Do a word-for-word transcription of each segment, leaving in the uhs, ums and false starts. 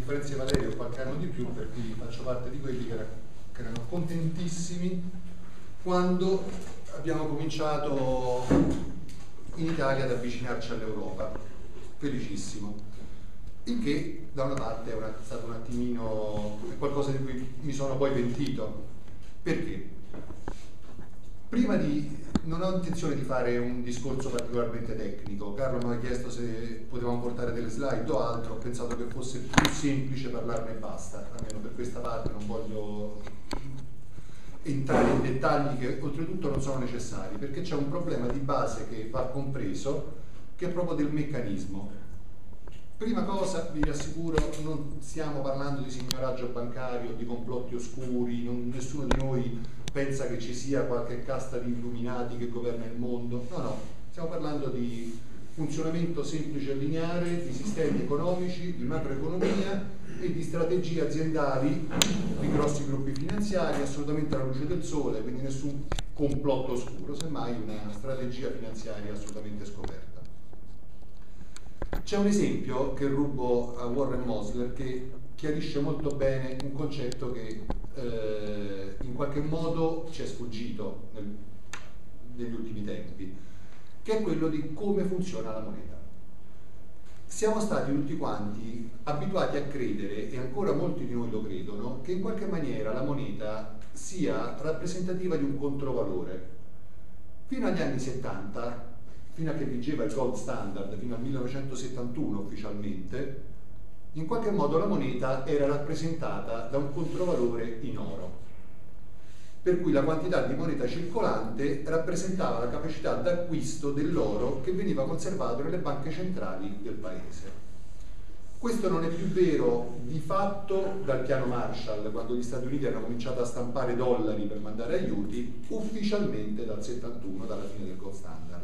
differenza di Valerio ho qualche anno di più, per cui faccio parte di quelli che, era, che erano contentissimi quando abbiamo cominciato in Italia ad avvicinarci all'Europa, felicissimo, il che da una parte è una, stato un attimino è qualcosa di cui mi sono poi pentito. Perché? Prima di non ho intenzione di fare un discorso particolarmente tecnico. Carlo mi ha chiesto se potevamo portare delle slide o altro, ho pensato che fosse più semplice parlarne e basta, almeno per questa parte non voglio entrare in dettagli che oltretutto non sono necessari, perché c'è un problema di base che va compreso, che è proprio del meccanismo. Prima cosa, vi assicuro, non stiamo parlando di signoraggio bancario, di complotti oscuri, non, nessuno di noi pensa che ci sia qualche casta di illuminati che governa il mondo, no, no, stiamo parlando di funzionamento semplice e lineare, di sistemi economici, di macroeconomia e di strategie aziendali di grossi gruppi finanziari, assolutamente alla luce del sole, quindi nessun complotto oscuro, semmai una strategia finanziaria assolutamente scoperta. C'è un esempio che rubo a Warren Mosler che chiarisce molto bene un concetto che eh, in qualche modo ci è sfuggito nel, negli ultimi tempi, che è quello di come funziona la moneta. Siamo stati tutti quanti abituati a credere, e ancora molti di noi lo credono, che in qualche maniera la moneta sia rappresentativa di un controvalore. Fino agli anni settanta, fino a che vigeva il gold standard, fino al millenovecentosettantuno ufficialmente, in qualche modo la moneta era rappresentata da un controvalore in oro, per cui la quantità di moneta circolante rappresentava la capacità d'acquisto dell'oro che veniva conservato nelle banche centrali del paese. Questo non è più vero di fatto dal piano Marshall, quando gli Stati Uniti hanno cominciato a stampare dollari per mandare aiuti, ufficialmente dal settantuno, dalla fine del gold standard.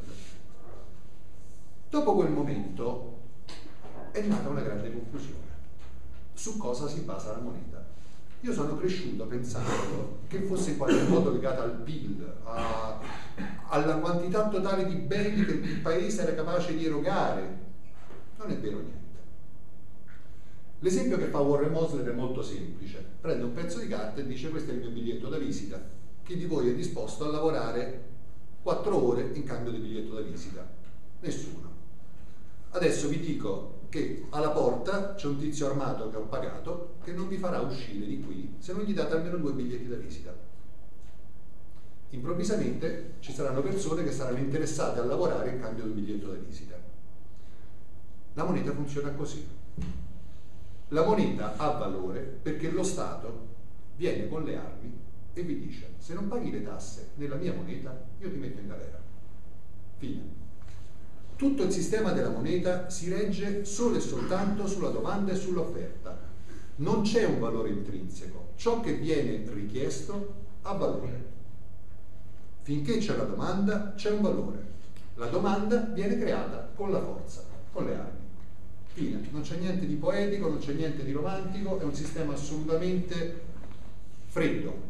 Dopo quel momento è nata una grande confusione. Su cosa si basa la moneta? Io sono cresciuto pensando che fosse in qualche modo legata al P I L, a, alla quantità totale di beni che il paese era capace di erogare. Non è vero niente. L'esempio che fa Warren Mosler è molto semplice. Prende un pezzo di carta e dice: questo è il mio biglietto da visita. Chi di voi è disposto a lavorare quattro ore in cambio di biglietto da visita? Nessuno. Adesso vi dico che alla porta c'è un tizio armato che ho pagato che non vi farà uscire di qui se non gli date almeno due biglietti da visita. Improvvisamente ci saranno persone che saranno interessate a lavorare in cambio di un biglietto da visita. La moneta funziona così. La moneta ha valore perché lo Stato viene con le armi e vi dice: se non paghi le tasse nella mia moneta, io ti metto in galera. Fine. Tutto il sistema della moneta si regge solo e soltanto sulla domanda e sull'offerta. Non c'è un valore intrinseco. Ciò che viene richiesto ha valore. Finché c'è la domanda, c'è un valore. La domanda viene creata con la forza, con le armi. Fine. Non c'è niente di poetico, non c'è niente di romantico, è un sistema assolutamente freddo.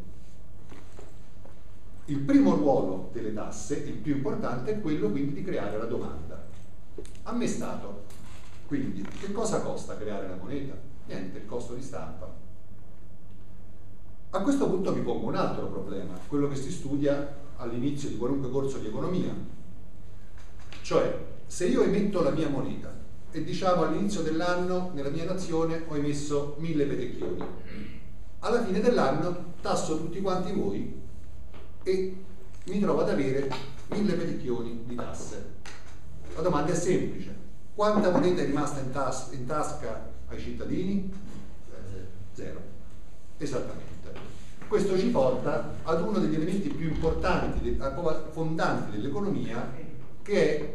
Il primo ruolo delle tasse, il più importante, è quello quindi di creare la domanda. A me Stato, quindi, che cosa costa creare la moneta? Niente, il costo di stampa. A questo punto vi pongo un altro problema, quello che si studia all'inizio di qualunque corso di economia. Cioè, se io emetto la mia moneta e diciamo all'inizio dell'anno nella mia nazione ho emesso mille petecchioni, alla fine dell'anno tasso tutti quanti voi e mi trovo ad avere mille petecchioni di tasse. La domanda è semplice: quanta moneta è rimasta in, tas- in tasca ai cittadini? Zero. Esattamente. Questo ci porta ad uno degli elementi più importanti, fondanti dell'economia, che è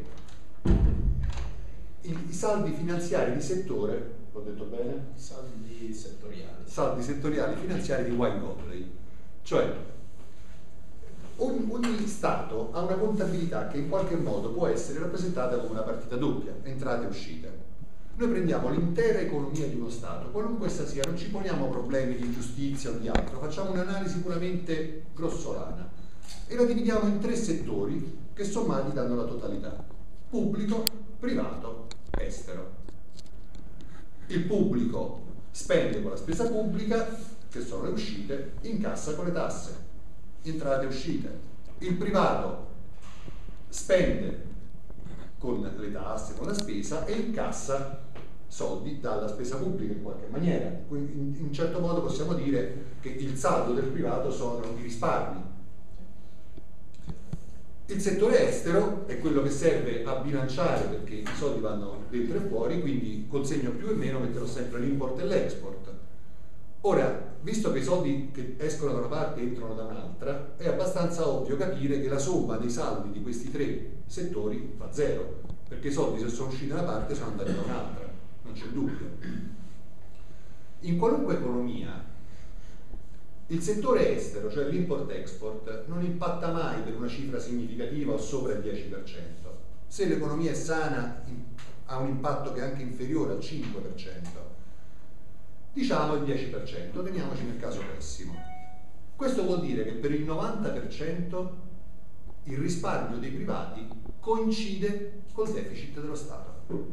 i, i saldi finanziari di settore, l'ho detto bene? Saldi settoriali. Saldi settoriali finanziari di White-Godley. Cioè, Ogni, ogni Stato ha una contabilità che in qualche modo può essere rappresentata come una partita doppia, entrate e uscite. Noi prendiamo l'intera economia di uno Stato, qualunque essa sia, non ci poniamo problemi di giustizia o di altro, facciamo un'analisi puramente grossolana e la dividiamo in tre settori che sommati danno la totalità: pubblico, privato, estero. Il pubblico spende con la spesa pubblica, che sono le uscite, incassa con le tasse, entrate e uscite. Il privato spende con le tasse, con la spesa e incassa soldi dalla spesa pubblica in qualche maniera. In un certo modo possiamo dire che il saldo del privato sono i risparmi. Il settore estero è quello che serve a bilanciare, perché i soldi vanno dentro e fuori, quindi col segno più e meno metterò sempre l'import e l'export. Ora, visto che i soldi che escono da una parte entrano da un'altra, è abbastanza ovvio capire che la somma dei saldi di questi tre settori fa zero, perché i soldi, se sono usciti da una parte, sono andati da un'altra, non c'è dubbio. In qualunque economia il settore estero, cioè l'import-export, non impatta mai per una cifra significativa o sopra il dieci per cento. Se l'economia è sana ha un impatto che è anche inferiore al cinque per cento. Diciamo il dieci per cento, teniamoci nel caso pessimo. Questo vuol dire che per il novanta per cento il risparmio dei privati coincide col deficit dello Stato.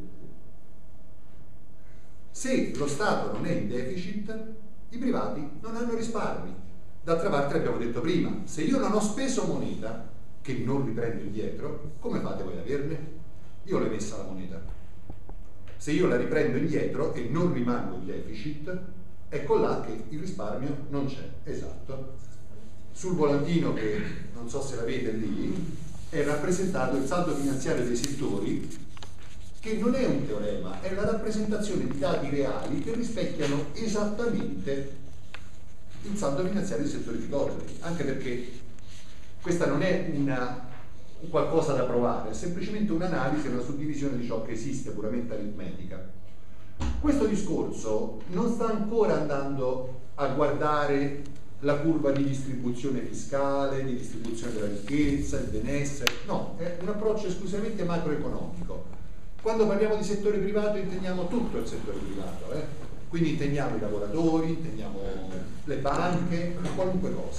Se lo Stato non è in deficit, i privati non hanno risparmi. D'altra parte, l'abbiamo detto prima, se io non ho speso moneta che non riprendo indietro, come fate voi ad averne? Io l'ho messa la moneta. Se io la riprendo indietro e non rimango in deficit, ecco là che il risparmio non c'è. Esatto. Sul volantino, che non so se l'avete lì, è rappresentato il saldo finanziario dei settori, che non è un teorema, è la rappresentazione di dati reali che rispecchiano esattamente il saldo finanziario dei settori psicologici, anche perché questa non è una qualcosa da provare, è semplicemente un'analisi e una suddivisione di ciò che esiste, puramente aritmetica. Questo discorso non sta ancora andando a guardare la curva di distribuzione fiscale, di distribuzione della ricchezza, il benessere, no, è un approccio esclusivamente macroeconomico. Quando parliamo di settore privato intendiamo tutto il settore privato, eh? Quindi intendiamo i lavoratori, intendiamo le banche, qualunque cosa.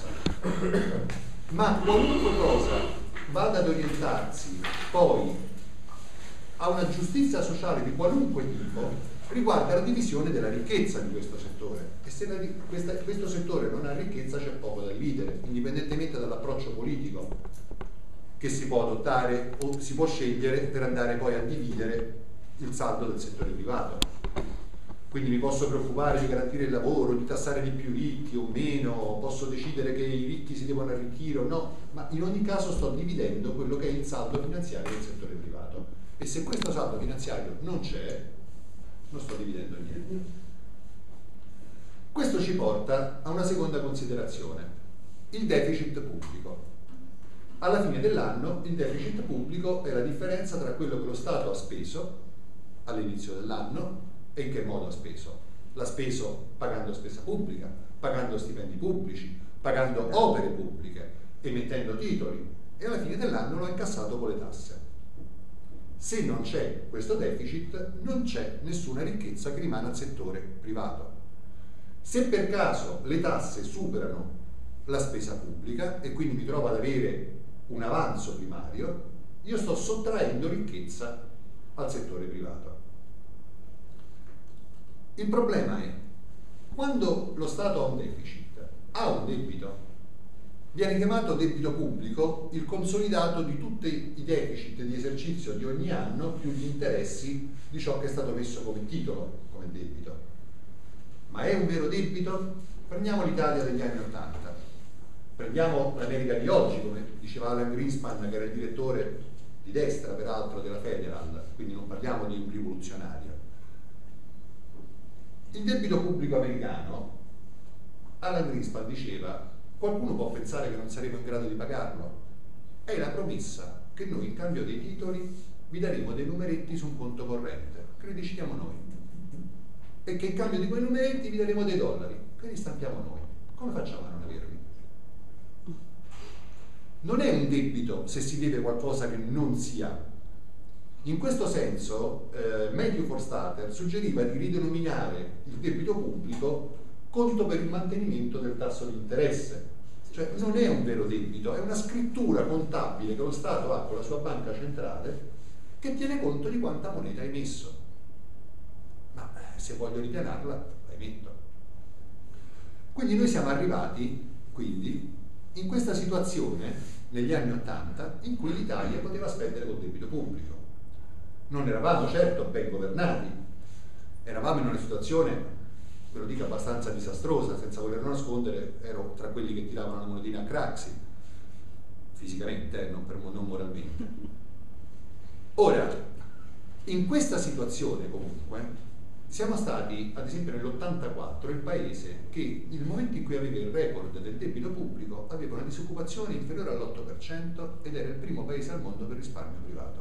Ma qualunque cosa vada ad orientarsi poi a una giustizia sociale di qualunque tipo riguarda la divisione della ricchezza di questo settore. E se la, questa, questo settore non ha ricchezza c'è poco da dividere, indipendentemente dall'approccio politico che si può adottare o si può scegliere per andare poi a dividere il saldo del settore privato. Quindi mi posso preoccupare di garantire il lavoro, di tassare di più ricchi o meno, posso decidere che i ricchi si devono arricchire o no, ma in ogni caso sto dividendo quello che è il saldo finanziario del settore privato. E se questo saldo finanziario non c'è, non sto dividendo niente. Questo ci porta a una seconda considerazione, il deficit pubblico. Alla fine dell'anno il deficit pubblico è la differenza tra quello che lo Stato ha speso all'inizio dell'anno e in che modo ha speso. L'ha speso pagando spesa pubblica, pagando stipendi pubblici, pagando opere pubbliche, emettendo titoli, e alla fine dell'anno lo ha incassato con le tasse. Se non c'è questo deficit, non c'è nessuna ricchezza che rimane al settore privato. Se per caso le tasse superano la spesa pubblica e quindi mi trovo ad avere un avanzo primario, io sto sottraendo ricchezza al settore privato. Il problema è, quando lo Stato ha un deficit, ha un debito, viene chiamato debito pubblico il consolidato di tutti i deficit di esercizio di ogni anno più gli interessi di ciò che è stato messo come titolo, come debito. Ma è un vero debito? Prendiamo l'Italia degli anni Ottanta, prendiamo l'America di oggi, come diceva Alan Greenspan, che era il direttore di destra peraltro della Federal, quindi non parliamo di un rivoluzionario. Il debito pubblico americano, Alan Greenspan diceva, qualcuno può pensare che non saremo in grado di pagarlo, è la promessa che noi in cambio dei titoli vi daremo dei numeretti su un conto corrente che li decidiamo noi, e che in cambio di quei numeretti vi daremo dei dollari che li stampiamo noi. Come facciamo a non averli? Non è un debito se si deve qualcosa che non si ha. In questo senso eh, Matthew Forstater suggeriva di ridenominare il debito pubblico conto per il mantenimento del tasso di interesse. Cioè non è un vero debito, è una scrittura contabile che lo Stato ha con la sua banca centrale che tiene conto di quanta moneta hai messo. Ma se voglio ripianarla la emetto. Quindi noi siamo arrivati quindi in questa situazione negli anni Ottanta in cui l'Italia poteva spendere col debito pubblico. Non eravamo certo ben governati, eravamo in una situazione, ve lo dico, abbastanza disastrosa, senza volerlo nascondere, ero tra quelli che tiravano la monetina a Craxi, fisicamente, eh, non, per, non moralmente. Ora, in questa situazione comunque, siamo stati, ad esempio nell'ottantaquattro, il paese che nel momento in cui aveva il record del debito pubblico aveva una disoccupazione inferiore all'otto per cento ed era il primo paese al mondo per risparmio privato.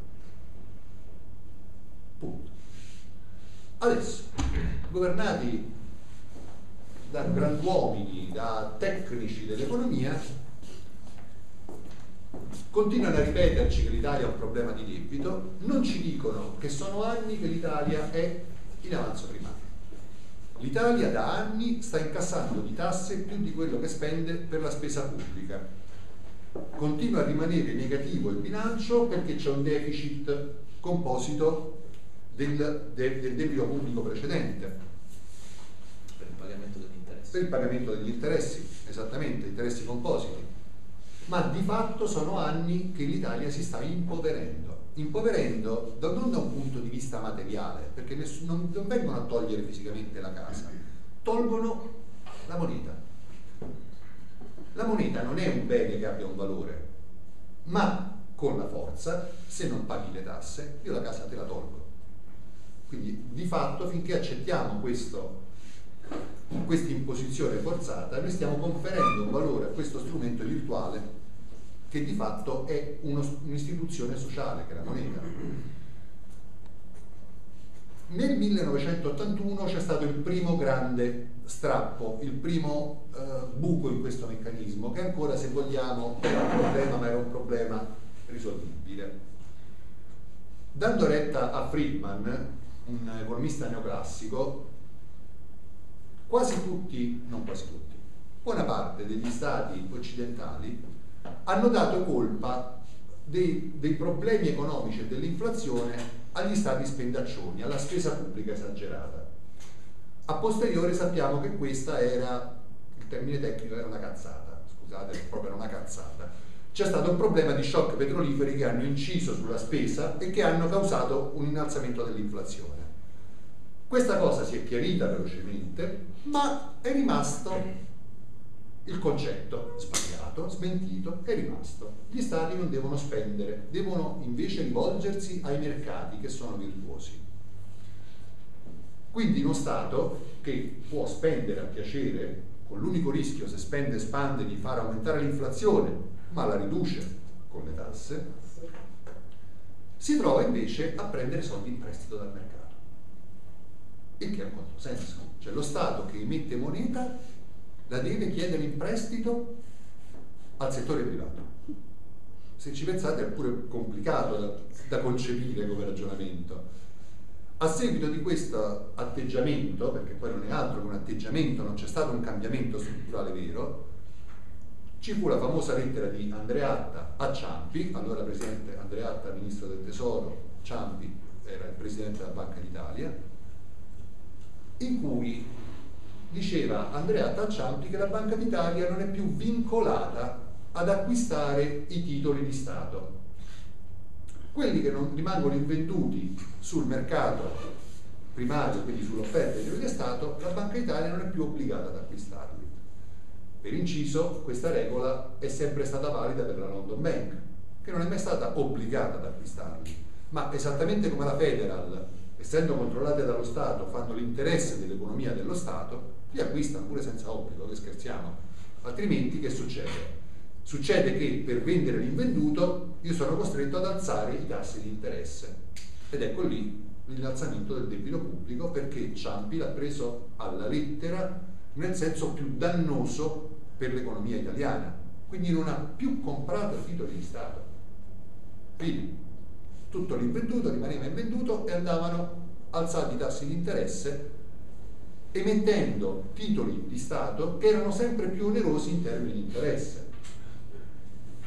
Punto. Adesso, governati da granduomini, da tecnici dell'economia, continuano a ripeterci che l'Italia ha un problema di debito, non ci dicono che sono anni che l'Italia è in avanzo primario. L'Italia da anni sta incassando di tasse più di quello che spende per la spesa pubblica. Continua a rimanere negativo il bilancio perché c'è un deficit composito del, del, del debito pubblico precedente. Per il pagamento degli interessi. Per il pagamento degli interessi, esattamente, interessi compositi. Ma di fatto sono anni che l'Italia si sta impoverendo. Impoverendo da, non da un punto di vista materiale, perché nessun, non, non vengono a togliere fisicamente la casa, tolgono la moneta. La moneta non è un bene che abbia un valore, ma con la forza, se non paghi le tasse, io la casa te la tolgo. Quindi di fatto, finché accettiamo questo, questa imposizione forzata, noi stiamo conferendo un valore a questo strumento virtuale che di fatto è uno, un'istituzione sociale, che è la moneta. Nel millenovecentottantuno c'è stato il primo grande strappo, il primo eh, buco in questo meccanismo, che ancora, se vogliamo, era un problema, ma era un problema risolvibile. Dando retta a Friedman, un economista neoclassico, quasi tutti, non quasi tutti, buona parte degli stati occidentali hanno dato colpa dei, dei problemi economici e dell'inflazione agli stati spendaccioni, alla spesa pubblica esagerata. A posteriore sappiamo che questa era, il termine tecnico era una cazzata, scusate, proprio era una cazzata. C'è stato un problema di shock petroliferi che hanno inciso sulla spesa e che hanno causato un innalzamento dell'inflazione. Questa cosa si è chiarita velocemente, ma è rimasto il concetto sbagliato, smentito, è rimasto. Gli stati non devono spendere, devono invece rivolgersi ai mercati che sono virtuosi. Quindi uno Stato che può spendere a piacere, con l'unico rischio, se spende e spande, di far aumentare l'inflazione, ma la riduce con le tasse, si trova invece a prendere soldi in prestito dal mercato. Il che è un controsenso. Cioè lo Stato che emette moneta la deve chiedere in prestito al settore privato. Se ci pensate è pure complicato da, da concepire come ragionamento. A seguito di questo atteggiamento, perché poi non è altro che un atteggiamento, non c'è stato un cambiamento strutturale vero, ci fu la famosa lettera di Andreatta a Ciampi, allora presidente Andreatta, ministro del Tesoro, Ciampi era il presidente della Banca d'Italia, in cui diceva Andreatta a Ciampi che la Banca d'Italia non è più vincolata ad acquistare i titoli di Stato. Quelli che non rimangono invenduti sul mercato primario, quindi sull'offerta dei titoli di Stato, la Banca d'Italia non è più obbligata ad acquistarli. Per inciso, questa regola è sempre stata valida per la London Bank, che non è mai stata obbligata ad acquistarli, ma esattamente come la Federal, essendo controllate dallo Stato, fanno l'interesse dell'economia dello Stato, li acquistano pure senza obbligo, che scherziamo. Altrimenti che succede? Succede che per vendere l'invenduto io sono costretto ad alzare i tassi di interesse. Ed ecco lì l'innalzamento del debito pubblico, perché Ciampi l'ha preso alla lettera nel senso più dannoso per l'economia italiana. Quindi non ha più comprato titoli di Stato. Quindi tutto l'invenduto rimaneva invenduto e andavano alzati i tassi di interesse, emettendo titoli di Stato che erano sempre più onerosi in termini di interesse.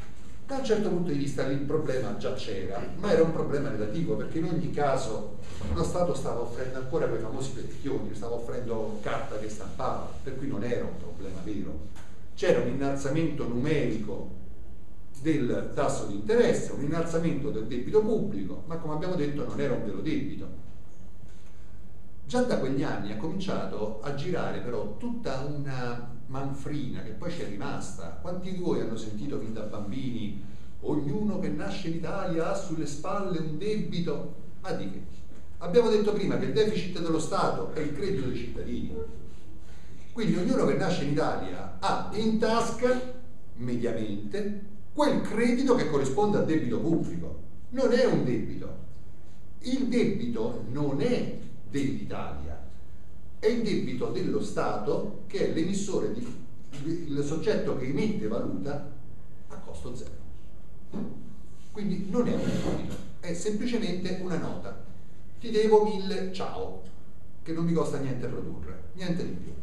Da un certo punto di vista il problema già c'era, ma era un problema relativo, perché in ogni caso lo Stato stava offrendo ancora quei famosi petticchioni, stava offrendo carta che stampava, per cui non era un problema vero. C'era un innalzamento numerico del tasso di interesse, un innalzamento del debito pubblico, ma come abbiamo detto non era un vero debito. Già da quegli anni ha cominciato a girare però tutta una manfrina che poi ci è rimasta. Quanti di voi hanno sentito fin da bambini ognuno che nasce in Italia ha sulle spalle un debito? Ma di che? Abbiamo detto prima che il deficit dello Stato è il credito dei cittadini, quindi ognuno che nasce in Italia ha in tasca mediamente quel credito che corrisponde al debito pubblico. Non è un debito, il debito non è dell'Italia, è il debito dello Stato, che è l'emissore, di, il soggetto che emette valuta a costo zero. Quindi non è un debito, è semplicemente una nota. Ti devo mille, ciao, che non mi costa niente produrre, niente di più.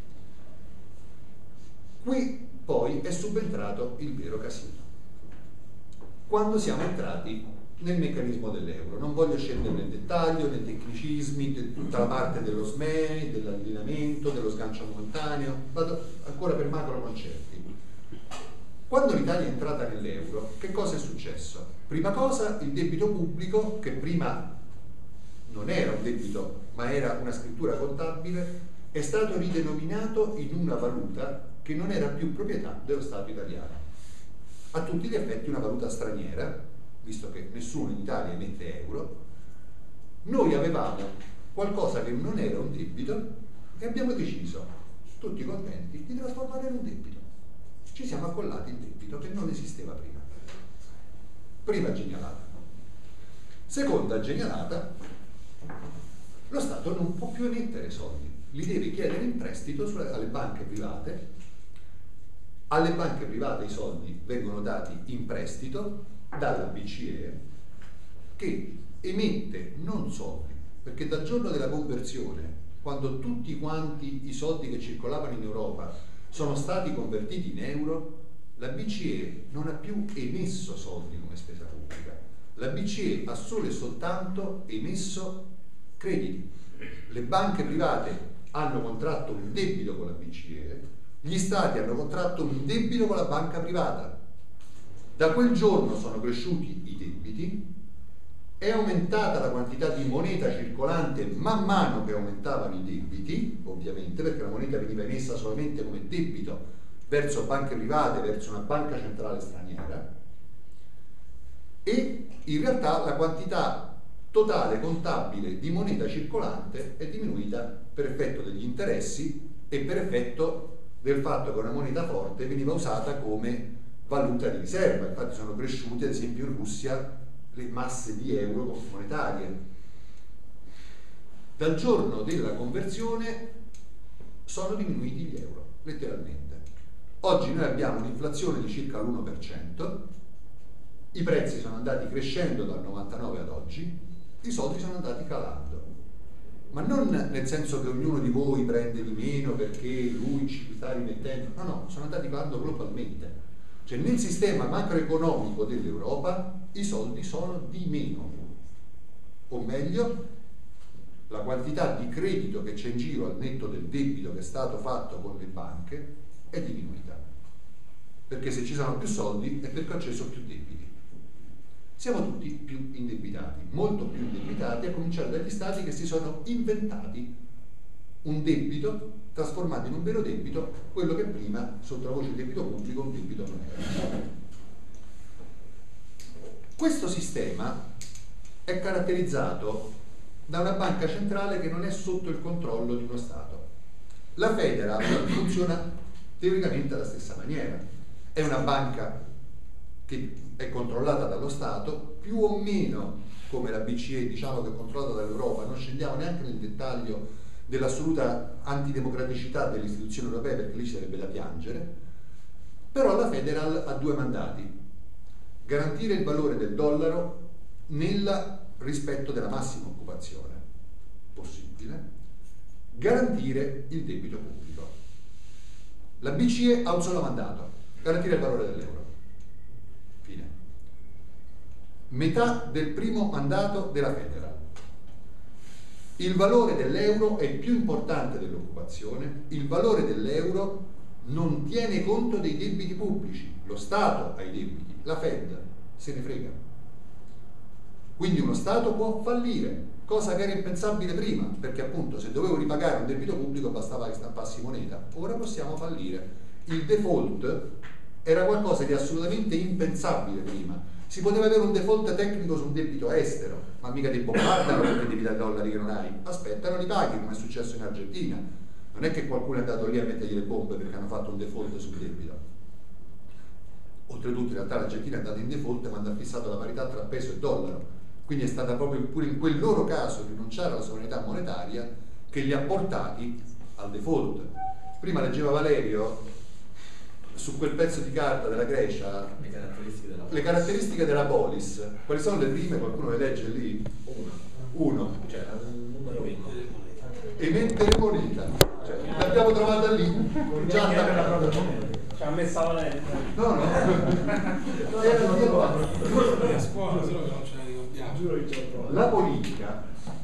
Qui poi è subentrato il vero casino. Quando siamo entrati nel meccanismo dell'euro, non voglio scendere nel dettaglio, nei tecnicismi, di tutta la parte dello S M E I, dell'allineamento, dello sgancio momentaneo, vado ancora per macro concetti. Quando l'Italia è entrata nell'euro, che cosa è successo? Prima cosa, il debito pubblico, che prima non era un debito ma era una scrittura contabile, è stato ridenominato in una valuta che non era più proprietà dello Stato italiano. A tutti gli effetti una valuta straniera, visto che nessuno in Italia emette euro. Noi avevamo qualcosa che non era un debito e abbiamo deciso, tutti contenti, di trasformarlo in un debito. Ci siamo accollati il debito che non esisteva prima. Prima genialata. Seconda genialata, lo Stato non può più emettere soldi, li deve chiedere in prestito alle banche private. Alle banche private i soldi vengono dati in prestito dalla B C E, che emette non soldi, perché dal giorno della conversione, quando tutti quanti i soldi che circolavano in Europa sono stati convertiti in euro, la B C E non ha più emesso soldi come spesa pubblica. La B C E ha solo e soltanto emesso crediti. Le banche private hanno contratto un debito con la B C E, gli stati hanno contratto un debito con la banca privata. Da quel giorno sono cresciuti i debiti, è aumentata la quantità di moneta circolante man mano che aumentavano i debiti, ovviamente, perché la moneta veniva emessa solamente come debito verso banche private, verso una banca centrale straniera, e in realtà la quantità totale contabile di moneta circolante è diminuita per effetto degli interessi e per effetto del fatto che una moneta forte veniva usata come valuta di riserva. Infatti sono cresciute ad esempio in Russia le masse di euro monetarie. Dal giorno della conversione sono diminuiti gli euro, letteralmente. Oggi noi abbiamo un'inflazione di circa l'uno per cento, i prezzi sono andati crescendo dal novantanove ad oggi, i soldi sono andati calando. Ma non nel senso che ognuno di voi prende di meno perché lui ci sta rimettendo, no, no, sono andati calando globalmente. Cioè nel sistema macroeconomico dell'Europa i soldi sono di meno, o meglio, la quantità di credito che c'è in giro al netto del debito che è stato fatto con le banche è diminuita, perché se ci sono più soldi è perché ci sono più debiti. Siamo tutti più indebitati, molto più indebitati, a cominciare dagli stati che si sono inventati un debito trasformato in un vero debito, quello che prima sotto la voce del debito pubblico un debito non era. Questo sistema è caratterizzato da una banca centrale che non è sotto il controllo di uno Stato. La Federal funziona teoricamente alla stessa maniera, è una banca che è controllata dallo Stato, più o meno come la B C E, diciamo che è controllata dall'Europa. Non scendiamo neanche nel dettaglio dell'assoluta antidemocraticità delle istituzioni europee, perché lì ci sarebbe da piangere. Però la Federal ha due mandati: garantire il valore del dollaro nel rispetto della massima occupazione possibile, garantire il debito pubblico. La B C E ha un solo mandato: garantire il valore dell'euro. Fine. metà del primo mandato della Federal. Il valore dell'euro è più importante dell'occupazione, il valore dell'euro non tiene conto dei debiti pubblici, lo Stato ha i debiti, la Fed se ne frega. Quindi uno Stato può fallire, cosa che era impensabile prima, perché appunto se dovevo ripagare un debito pubblico bastava che stampassi moneta. Ora possiamo fallire. Il default era qualcosa di assolutamente impensabile prima. Si poteva avere un default tecnico su un debito estero, ma mica ti bombardano perché devi dare dollari che non hai. Aspettano, li paghi, come è successo in Argentina. Non è che qualcuno è andato lì a mettergli le bombe perché hanno fatto un default sul debito. Oltretutto in realtà l'Argentina è andata in default quando ha fissato la parità tra peso e dollaro. Quindi è stata proprio pure in quel loro caso rinunciare alla sovranità monetaria che li ha portati al default. Prima leggeva Valerio su quel pezzo di carta della Grecia le caratteristiche della le caratteristiche della polis. Quali sono le prime? Qualcuno le legge lì? Uno. Uno. Cioè un numero uno. Emettere moneta. Cioè, l'abbiamo trovata lì. Già attaccata. Ci ha messa Valerio. No, no. Era a scuola, solo che non ce ne ricordiamo. La politica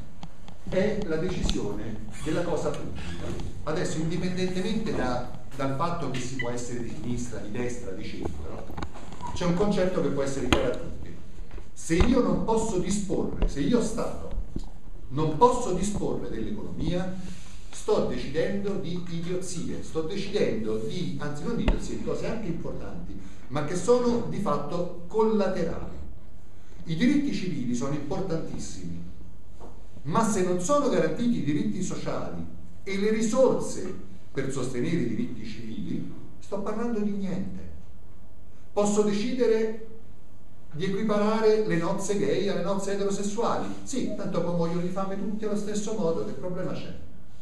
è la decisione della cosa pubblica. Adesso, indipendentemente da, dal fatto che si può essere di sinistra, di destra, di centro, c'è un concetto che può essere chiaro a tutti. Se io non posso disporre, se io Stato non posso disporre dell'economia, sto decidendo di idiozie, sto decidendo di, anzi non di idiozie, di cose anche importanti, ma che sono di fatto collaterali. I diritti civili sono importantissimi, ma se non sono garantiti i diritti sociali e le risorse per sostenere i diritti civili, sto parlando di niente. Posso decidere di equiparare le nozze gay alle nozze eterosessuali. Sì, tanto poi muoiono di fame tutti allo stesso modo, che problema c'è?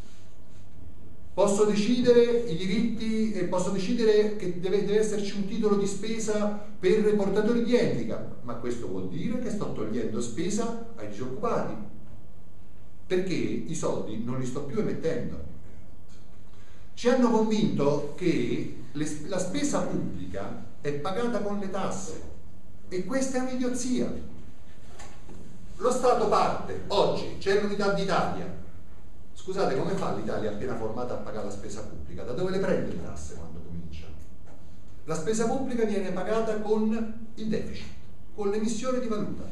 Posso decidere i diritti e posso decidere che deve, deve esserci un titolo di spesa per i portatori di handicap, ma questo vuol dire che sto togliendo spesa ai disoccupati, perché i soldi non li sto più emettendo. Ci hanno convinto che le, la spesa pubblica è pagata con le tasse, e questa è un'idiozia. Lo Stato parte, oggi c'è l'unità d'Italia. Scusate, come fa l'Italia appena formata a pagare la spesa pubblica? Da dove le prende le tasse quando comincia? La spesa pubblica viene pagata con il deficit, con l'emissione di valuta.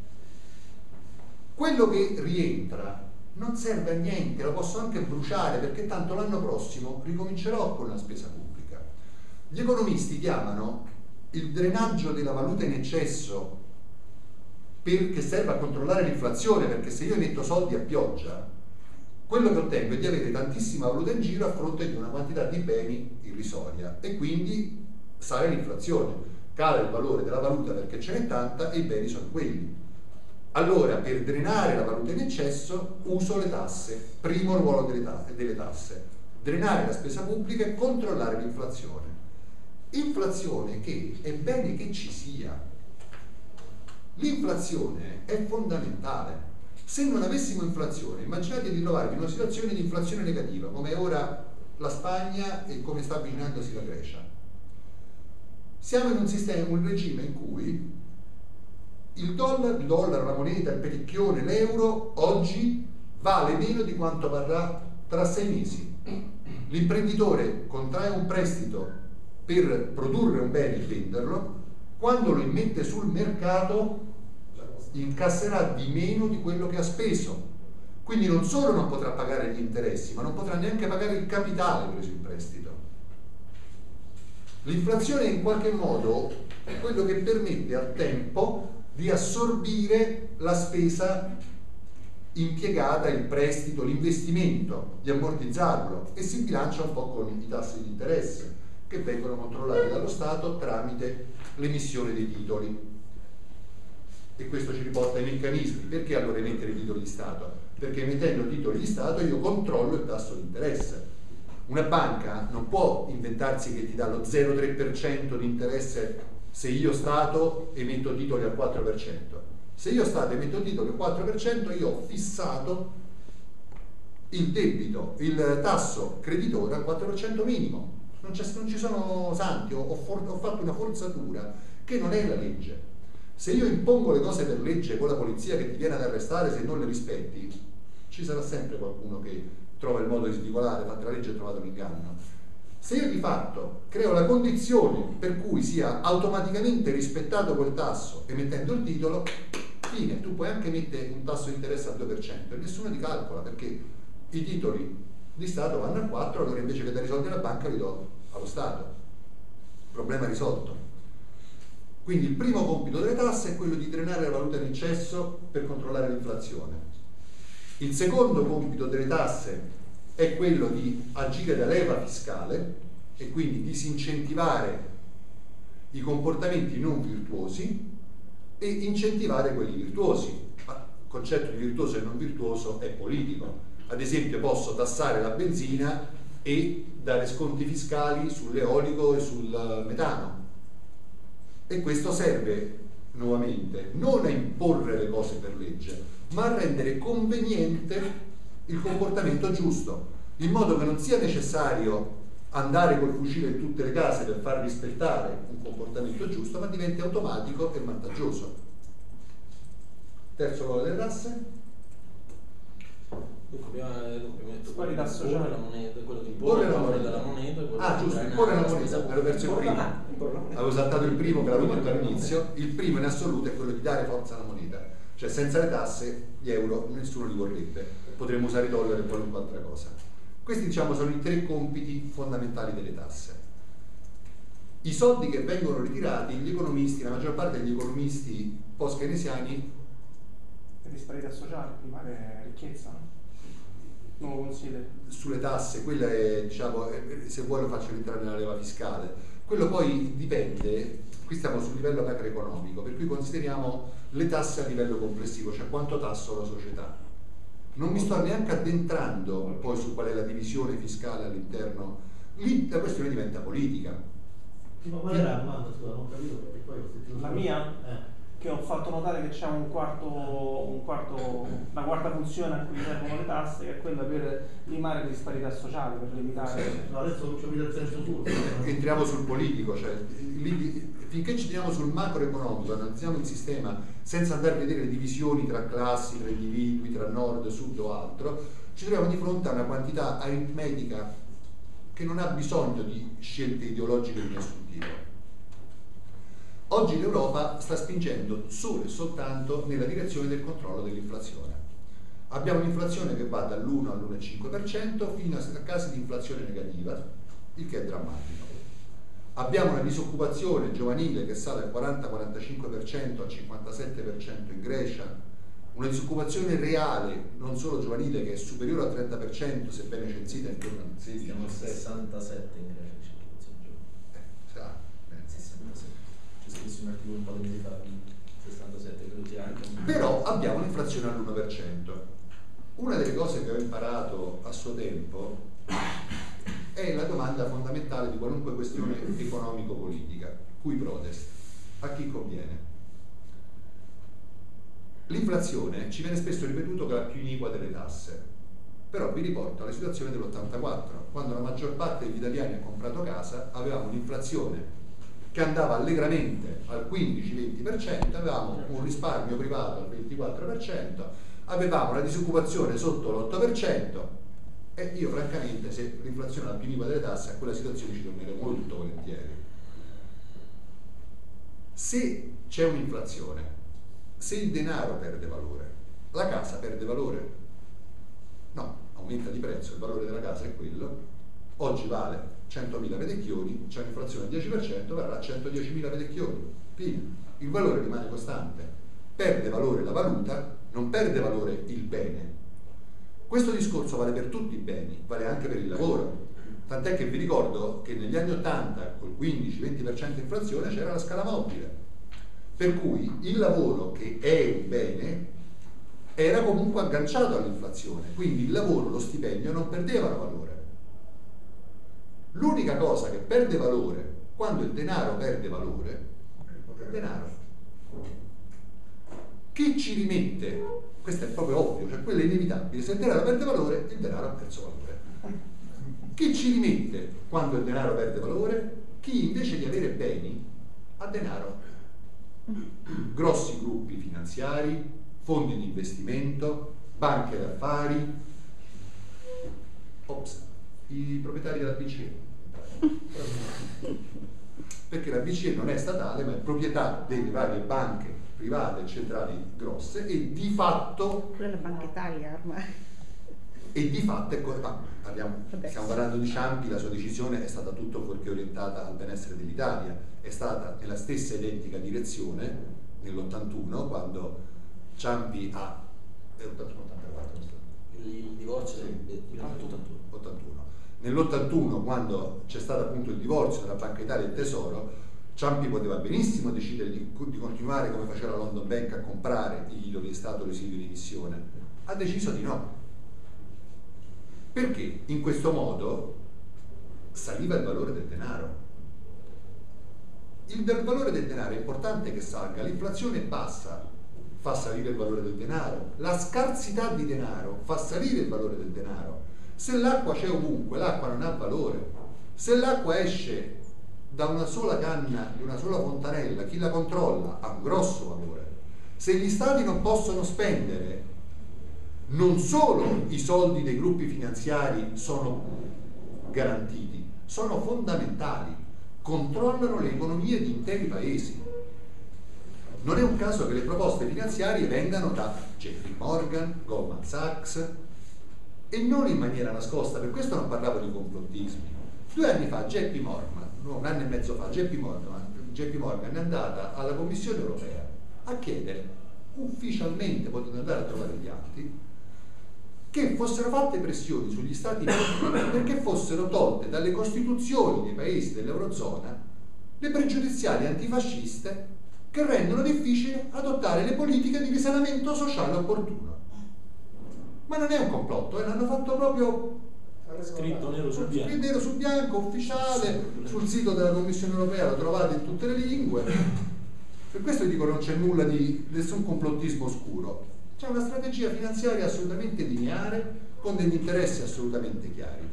Quello che rientra non serve a niente, lo posso anche bruciare, perché tanto l'anno prossimo ricomincerò con la spesa pubblica. Gli economisti chiamano il drenaggio della valuta in eccesso, perché serve a controllare l'inflazione, perché se io emetto soldi a pioggia, quello che ottengo è di avere tantissima valuta in giro a fronte di una quantità di beni irrisoria, e quindi sale l'inflazione, cala il valore della valuta perché ce n'è tanta e i beni sono quelli. Allora, per drenare la valuta in eccesso uso le tasse, primo ruolo delle tasse, delle tasse. Drenare la spesa pubblica e controllare l'inflazione. Inflazione che è bene che ci sia. L'inflazione è fondamentale. Se non avessimo inflazione, immaginate di trovarvi in una situazione di inflazione negativa, come è ora la Spagna e come sta avvicinandosi la Grecia. Siamo in un sistema, un regime in cui il dollaro, il dollaro, la moneta, il peticchione, l'euro oggi vale meno di quanto varrà tra sei mesi. L'imprenditore contrae un prestito per produrre un bene e venderlo, quando lo immette sul mercato incasserà di meno di quello che ha speso, quindi non solo non potrà pagare gli interessi, ma non potrà neanche pagare il capitale preso in prestito. L'inflazione in qualche modo è quello che permette al tempo di assorbire la spesa impiegata, il prestito, l'investimento, di ammortizzarlo, e si bilancia un po' con i tassi di interesse che vengono controllati dallo Stato tramite l'emissione dei titoli. E questo ci riporta ai meccanismi. Perché allora emettere titoli di Stato? Perché emettendo titoli di Stato io controllo il tasso di interesse. Una banca non può inventarsi che ti dà lo zero virgola tre per cento di interesse se io Stato emetto titoli al quattro per cento. Se io Stato emetto titoli al quattro per cento, io ho fissato il debito, il tasso creditore al quattro per cento minimo. Non, non ci sono santi, ho, ho, for, ho fatto una forzatura che non è la legge. Se io impongo le cose per legge con la polizia che ti viene ad arrestare se non le rispetti, ci sarà sempre qualcuno che trova il modo di svicolare, fatta la legge e trovato l'inganno. Se io di fatto creo la condizione per cui sia automaticamente rispettato quel tasso emettendo il titolo, fine, tu puoi anche mettere un tasso di interesse al due per cento e nessuno ti calcola, perché i titoli di Stato vanno al quattro, allora invece che dare i soldi alla banca li do allo Stato. Problema risolto. Quindi il primo compito delle tasse è quello di drenare la valuta in eccesso per controllare l'inflazione. Il secondo compito delle tasse è quello di agire da leva fiscale e quindi disincentivare i comportamenti non virtuosi e incentivare quelli virtuosi. Ma il concetto di virtuoso e non virtuoso è politico. Ad esempio posso tassare la benzina e dare sconti fiscali sull'eolico e sul metano. E questo serve nuovamente non a imporre le cose per legge, ma a rendere conveniente il comportamento giusto, in modo che non sia necessario andare col fucile in tutte le case per far rispettare un comportamento giusto, ma diventi automatico e vantaggioso. Terzo valore delle tasse. Dunque, prima, dunque, metto Disparità sociale, la moneta, quello di Porre imporre la la moneta moneta. della moneta, quello Ah, di giusto, drenare porre la la moneta, spesa ero verso il pubblica. primo. Avevo saltato il primo che l'avevo detto all'inizio. Il primo in assoluto è quello di dare forza alla moneta. Cioè senza le tasse gli euro nessuno li vorrebbe. Potremmo usare i dollari e qualunque altra cosa. Questi diciamo sono i tre compiti fondamentali delle tasse. I soldi che vengono ritirati, gli economisti, la maggior parte degli economisti post-keynesiani. Le disparità sociali, primare ricchezza, no? Non lo consideri? Sulle tasse, quella è, diciamo, se vuoi lo faccio entrare nella leva fiscale. Quello poi dipende, qui stiamo sul livello macroeconomico, per cui consideriamo le tasse a livello complessivo, cioè quanto tasso la società. Non mi sto neanche addentrando poi su qual è la divisione fiscale all'interno, lì la questione diventa politica. Ma qual era la domanda? Scusa, non ho capito perché poi ho sentito. La mia? Eh. Che ho fatto notare che c'è un quarto, un quarto, una quarta funzione a cui servono le tasse, che è quella per limare le disparità sociali, per limitare. No, adesso non ci ho il senso suo. Entriamo sul politico, cioè lì, finché ci teniamo sul macroeconomico, analizziamo il sistema senza andare a vedere le divisioni tra classi, tra individui, tra nord, sud o altro, ci troviamo di fronte a una quantità aritmetica che non ha bisogno di scelte ideologiche di nessun tipo. Oggi l'Europa sta spingendo solo e soltanto nella direzione del controllo dell'inflazione. Abbiamo un'inflazione che va dall'uno all'uno virgola cinque per cento fino a casi di inflazione negativa, il che è drammatico. Abbiamo una disoccupazione giovanile che sale al quaranta quarantacinque per cento, al cinquantasette per cento in Grecia, una disoccupazione reale, non solo giovanile, che è superiore al trenta per cento, sebbene censita intorno al sedici per cento. Siamo al sessantasette in Grecia, Eh, sa, eh. sessantasette. C'è scritto un articolo un po' di mesi fa, sessantasette, credo sia anche un... Però abbiamo un'inflazione all'uno per cento. Una delle cose che ho imparato a suo tempo è la domanda fondamentale di qualunque questione economico-politica, cui prodest, a chi conviene. L'inflazione ci viene spesso ripetuto che è la più iniqua delle tasse, però vi riporto alla situazione dell'ottantaquattro, quando la maggior parte degli italiani ha comprato casa, avevamo un'inflazione che andava allegramente al quindici venti per cento, avevamo un risparmio privato al ventiquattro per cento, avevamo una disoccupazione sotto l'otto per cento e io francamente, se l'inflazione è la più iniqua delle tasse, a quella situazione ci tornerei molto volentieri. Se c'è un'inflazione, se il denaro perde valore, la casa perde valore? No, aumenta di prezzo, il valore della casa è quello, oggi vale centomila vedecchioni, c'è un'inflazione del dieci per cento, varrà centodiecimila vedecchioni, fine. Il valore rimane costante, perde valore la valuta, non perde valore il bene. Questo discorso vale per tutti i beni, vale anche per il lavoro, tant'è che vi ricordo che negli anni ottanta col quindici venti per cento di inflazione c'era la scala mobile, per cui il lavoro, che è un bene, era comunque agganciato all'inflazione, quindi il lavoro, lo stipendio non perdevano valore. L'unica cosa che perde valore quando il denaro perde valore è il denaro. Chi ci rimette? Questo è proprio ovvio, cioè quello è inevitabile. Se il denaro perde valore, il denaro ha perso valore. Chi ci rimette quando il denaro perde valore? Chi invece di avere beni ha denaro. grossi gruppi finanziari, fondi di investimento, banche d'affari, ops, i proprietari della B C E. Perché la B C E non è statale, ma è proprietà delle varie banche private e centrali grosse, e di fatto pure la Banca Italia ormai. E di fatto è co- ma parliamo, stiamo parlando di Ciampi, la sua decisione è stata tutto fuorché orientata al benessere dell'Italia, è stata nella stessa identica direzione nell'ottantuno, quando Ciampi ha è ottantuno ottantaquattro Il, il divorzio Sì. è diventato ottantuno. ottantuno. Nell'ottantuno, quando c'è stato appunto il divorzio tra Banca Italia e il Tesoro, Ciampi poteva benissimo decidere di, di continuare come faceva la London Bank a comprare i titoli di Stato residui di emissione. Ha deciso di no. Perché in questo modo saliva il valore del denaro. Il del valore del denaro è importante che salga, l'inflazione bassa fa salire il valore del denaro, la scarsità di denaro fa salire il valore del denaro. Se l'acqua c'è ovunque, l'acqua non ha valore. Se l'acqua esce da una sola canna, di una sola fontanella, chi la controlla ha un grosso valore. Se gli stati non possono spendere, non solo i soldi dei gruppi finanziari sono garantiti, sono fondamentali, controllano le economie di interi paesi. Non è un caso che le proposte finanziarie vengano da J P Morgan, Goldman Sachs, e non in maniera nascosta. Per questo non parlavo di complottismi. Due anni fa J P Morgan, no, un anno e mezzo fa, J P Morgan, J P Morgan è andata alla Commissione europea a chiedere ufficialmente, potete andare a trovare gli atti, che fossero fatte pressioni sugli Stati membri perché fossero tolte dalle costituzioni dei paesi dell'Eurozona le pregiudiziali antifasciste che rendono difficile adottare le politiche di risanamento sociale opportuno. Ma non è un complotto, eh? L'hanno fatto proprio Scritto nero su bianco. Scritto nero su bianco, ufficiale, sul sito della Commissione europea, lo trovate in tutte le lingue. Per questo dico non c'è nulla di nessun complottismo oscuro. C'è una strategia finanziaria assolutamente lineare, con degli interessi assolutamente chiari.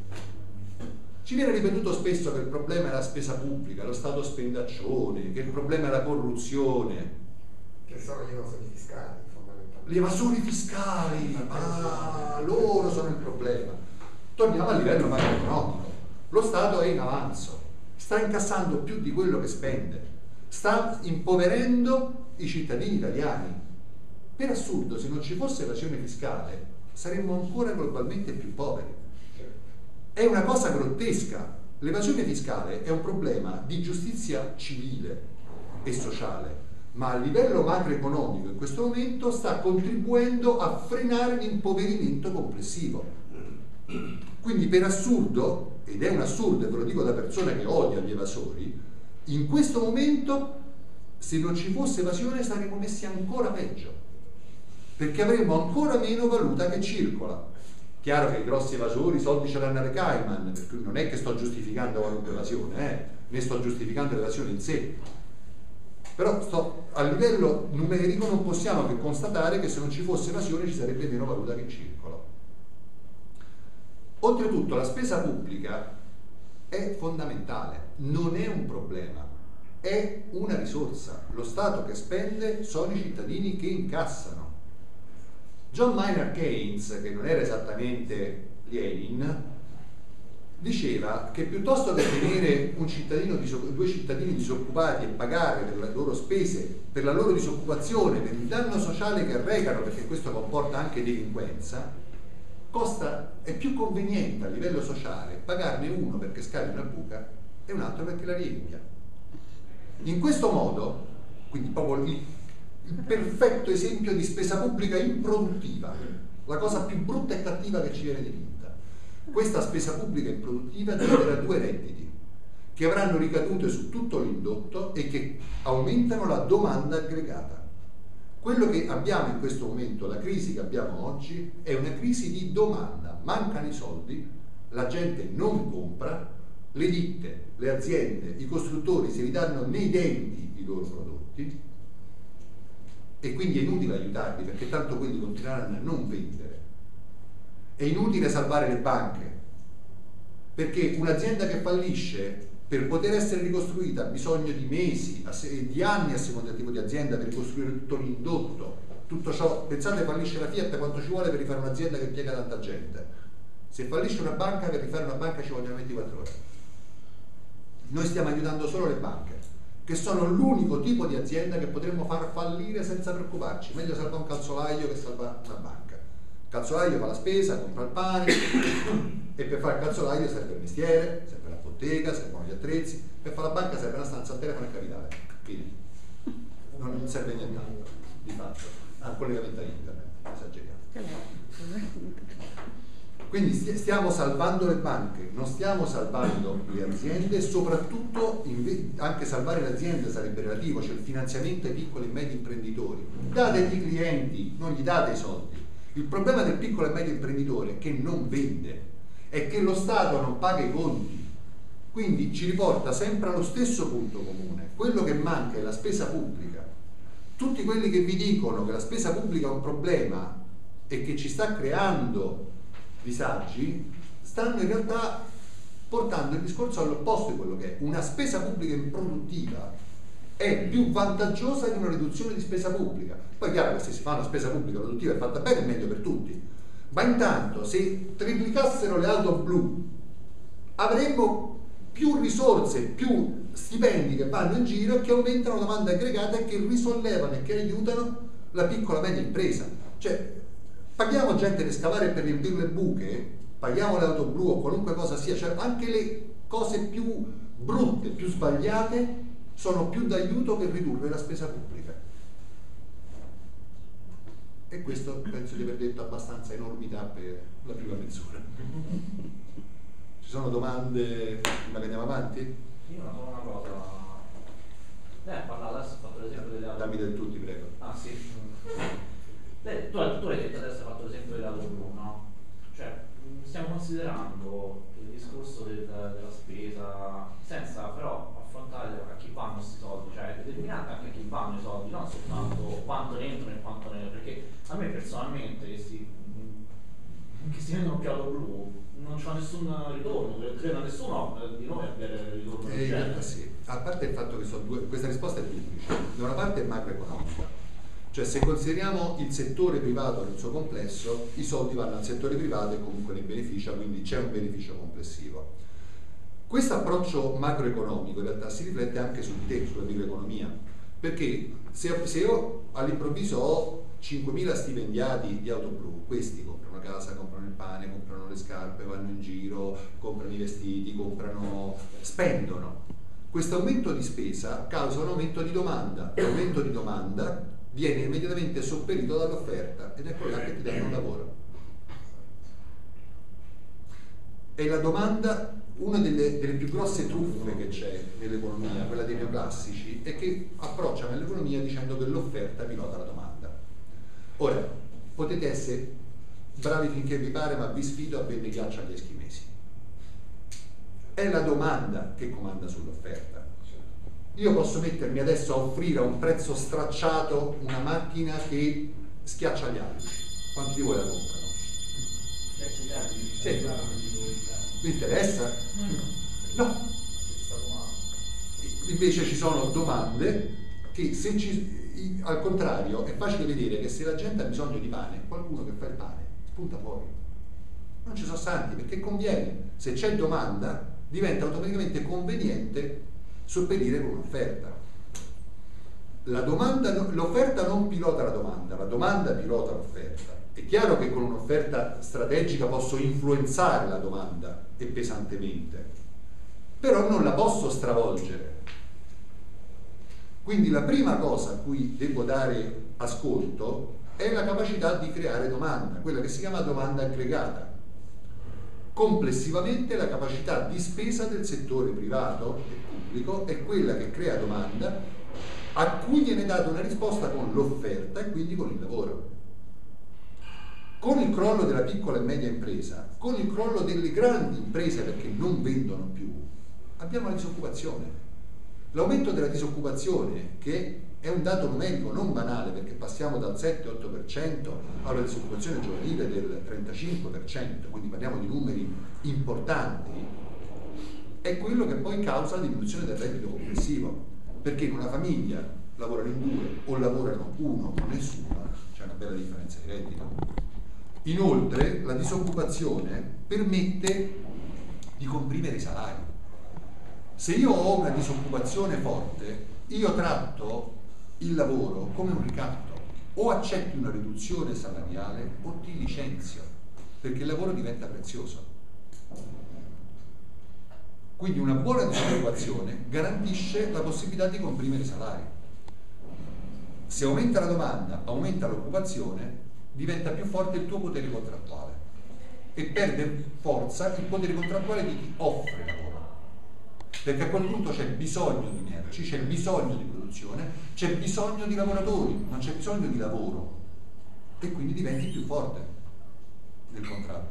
Ci viene ripetuto spesso che il problema è la spesa pubblica, lo Stato spendaccione, che il problema è la corruzione. Che sono gli evasori fiscali, fondamentalmente. Gli evasori fiscali, ah, loro sono il problema. Torniamo a livello macroeconomico. Lo Stato è in avanzo, sta incassando più di quello che spende, sta impoverendo i cittadini italiani. Per assurdo, se non ci fosse evasione fiscale, saremmo ancora globalmente più poveri. È una cosa grottesca. L'evasione fiscale è un problema di giustizia civile e sociale, ma a livello macroeconomico in questo momento sta contribuendo a frenare l'impoverimento complessivo. Quindi per assurdo, ed è un assurdo e ve lo dico da persona che odia gli evasori, in questo momento se non ci fosse evasione saremmo messi ancora peggio, perché avremmo ancora meno valuta che circola. Chiaro che i grossi evasori i soldi ce l'hanno alle Cayman, per cui non è che sto giustificando qualunque evasione, eh? né sto giustificando l'evasione in sé. Però sto, a livello numerico non possiamo che constatare che se non ci fosse evasione ci sarebbe meno valuta che circola. Oltretutto la spesa pubblica è fondamentale, non è un problema, è una risorsa. Lo Stato che spende sono i cittadini che incassano. John Maynard Keynes, che non era esattamente Lenin, diceva che piuttosto che tenere un cittadino due cittadini disoccupati e pagare per le loro spese, per la loro disoccupazione, per il danno sociale che recano, perché questo comporta anche delinquenza, costa, è più conveniente a livello sociale pagarne uno perché scavi una buca e un altro perché la riempia. In questo modo, quindi proprio il, il perfetto esempio di spesa pubblica improduttiva, la cosa più brutta e cattiva che ci viene dipinta. Questa spesa pubblica improduttiva genera due redditi che avranno ricadute su tutto l'indotto e che aumentano la domanda aggregata. Quello che abbiamo in questo momento, la crisi che abbiamo oggi, è una crisi di domanda. Mancano i soldi, la gente non compra, le ditte, le aziende, i costruttori si ridanno nei denti i loro prodotti e quindi è inutile aiutarli perché tanto quelli continueranno a non vendere. È inutile salvare le banche perché un'azienda che fallisce per poter essere ricostruita ha bisogno di mesi, di anni a seconda del tipo di azienda per ricostruire tutto l'indotto, tutto ciò. Pensate, fallisce la Fiat, quanto ci vuole per rifare un'azienda che impiega tanta gente? Se fallisce una banca, per rifare una banca ci vogliono ventiquattro ore. Noi stiamo aiutando solo le banche, che sono l'unico tipo di azienda che potremmo far fallire senza preoccuparci. Meglio salva un calzolaio che salva una banca. Il calzolaio fa la spesa, compra il pane e per fare il calzolaio serve il mestiere, serve la bottega, servono gli attrezzi. Per fare la banca serve una stanza, un telefono e capitale. Quindi non serve nient'altro di fatto. Ah, collegamento a internet, esageriamo. Quindi stiamo salvando le banche, non stiamo salvando le aziende, soprattutto anche salvare le aziende sarebbe relativo, cioè il finanziamento ai piccoli e medi imprenditori. Date ai clienti, non gli date i soldi. Il problema del piccolo e medio imprenditore è che non vende, è che lo Stato non paga i conti, quindi ci riporta sempre allo stesso punto comune. Quello che manca è la spesa pubblica. Tutti quelli che vi dicono che la spesa pubblica è un problema e che ci sta creando disagi, stanno in realtà portando il discorso all'opposto di quello che è. Una spesa pubblica improduttiva è più vantaggiosa di una riduzione di spesa pubblica. Poi è chiaro che se si fa una spesa pubblica produttiva e fatta bene è meglio per tutti, ma intanto se triplicassero le auto blu avremmo più risorse, più stipendi che vanno in giro e che aumentano la domanda aggregata e che risollevano e che aiutano la piccola e media impresa. Cioè, paghiamo gente per scavare per riempire le buche, paghiamo le auto blu o qualunque cosa sia, cioè anche le cose più brutte, più sbagliate sono più d'aiuto che ridurre la spesa pubblica. E questo penso di aver detto abbastanza enormità per la prima mezz'ora. Ci sono domande prima che andiamo avanti? Io non so una cosa. Lei ha parlato adesso, ha fatto l'esempio delle auto. Dammi del tutti, prego. Ah sì. Lei, tu, tu hai detto adesso, hai fatto l'esempio delle auto blu, no? Cioè, stiamo considerando il discorso del, della spesa senza però affrontare a chi vanno questi soldi, cioè è determinante anche a chi vanno i soldi, non soltanto quanto ne entrano e quanto ne, perché a me personalmente che si, che si vendono più auto blu non c'è nessun ritorno, credo nessuno di noi abbia ritorno Eh, in realtà sì, a parte il fatto che sono due, questa risposta è duplice. Da una parte è macroeconomica, cioè se consideriamo il settore privato nel suo complesso, i soldi vanno al settore privato e comunque ne beneficia, quindi c'è un beneficio complessivo. Questo approccio macroeconomico in realtà si riflette anche su di te, sulla microeconomia, perché se, se io all'improvviso ho cinquemila stipendiati di auto blu, questi comprano casa, comprano il pane, comprano le scarpe, vanno in giro, comprano i vestiti, comprano, spendono. Questo aumento di spesa causa un aumento di domanda, l'aumento di domanda viene immediatamente sopperito dall'offerta ed ecco là che ti danno un lavoro. E la domanda, una delle, delle più grosse truffe che c'è nell'economia, quella dei più classici, è che approcciano l'economia dicendo che l'offerta pilota la domanda. Ora, potete essere bravi finché vi pare, ma vi sfido a vendere ghiaccio agli eschimesi. È la domanda che comanda sull'offerta. Io posso mettermi adesso a offrire a un prezzo stracciato una macchina che schiaccia gli altri. Quanti di voi la comprano? Sì. Vi interessa? No. Invece ci sono domande che se ci, al contrario è facile vedere che se la gente ha bisogno di pane, qualcuno che fa il pane spunta fuori. Non ci sono santi perché conviene. Se c'è domanda diventa automaticamente conveniente sopperire con un'offerta. La domanda, l'offerta non pilota la domanda, la domanda pilota l'offerta. È chiaro che con un'offerta strategica posso influenzare la domanda e pesantemente, però non la posso stravolgere. Quindi la prima cosa a cui devo dare ascolto è la capacità di creare domanda, quella che si chiama domanda aggregata. Complessivamente la capacità di spesa del settore privato e pubblico è quella che crea domanda a cui viene data una risposta con l'offerta e quindi con il lavoro. Con il crollo della piccola e media impresa, con il crollo delle grandi imprese perché non vendono più, abbiamo la disoccupazione. L'aumento della disoccupazione, che è un dato numerico non banale perché passiamo dal sette otto per cento alla disoccupazione giovanile del trentacinque per cento, quindi parliamo di numeri importanti, è quello che poi causa la diminuzione del reddito complessivo, perché in una famiglia lavorano in due o lavorano uno o nessuno, c'è una bella differenza di reddito. Inoltre la disoccupazione permette di comprimere i salari. Se io ho una disoccupazione forte, io tratto il lavoro come un ricatto, o accetti una riduzione salariale o ti licenzio, perché il lavoro diventa prezioso. Quindi una buona disoccupazione garantisce la possibilità di comprimere i salari. Se aumenta la domanda, aumenta l'occupazione, diventa più forte il tuo potere contrattuale e perde forza il potere contrattuale di chi offre lavoro, perché a quel punto c'è bisogno di merci, c'è bisogno di produzione, c'è bisogno di lavoratori, non c'è bisogno di lavoro, e quindi diventi più forte del contratto.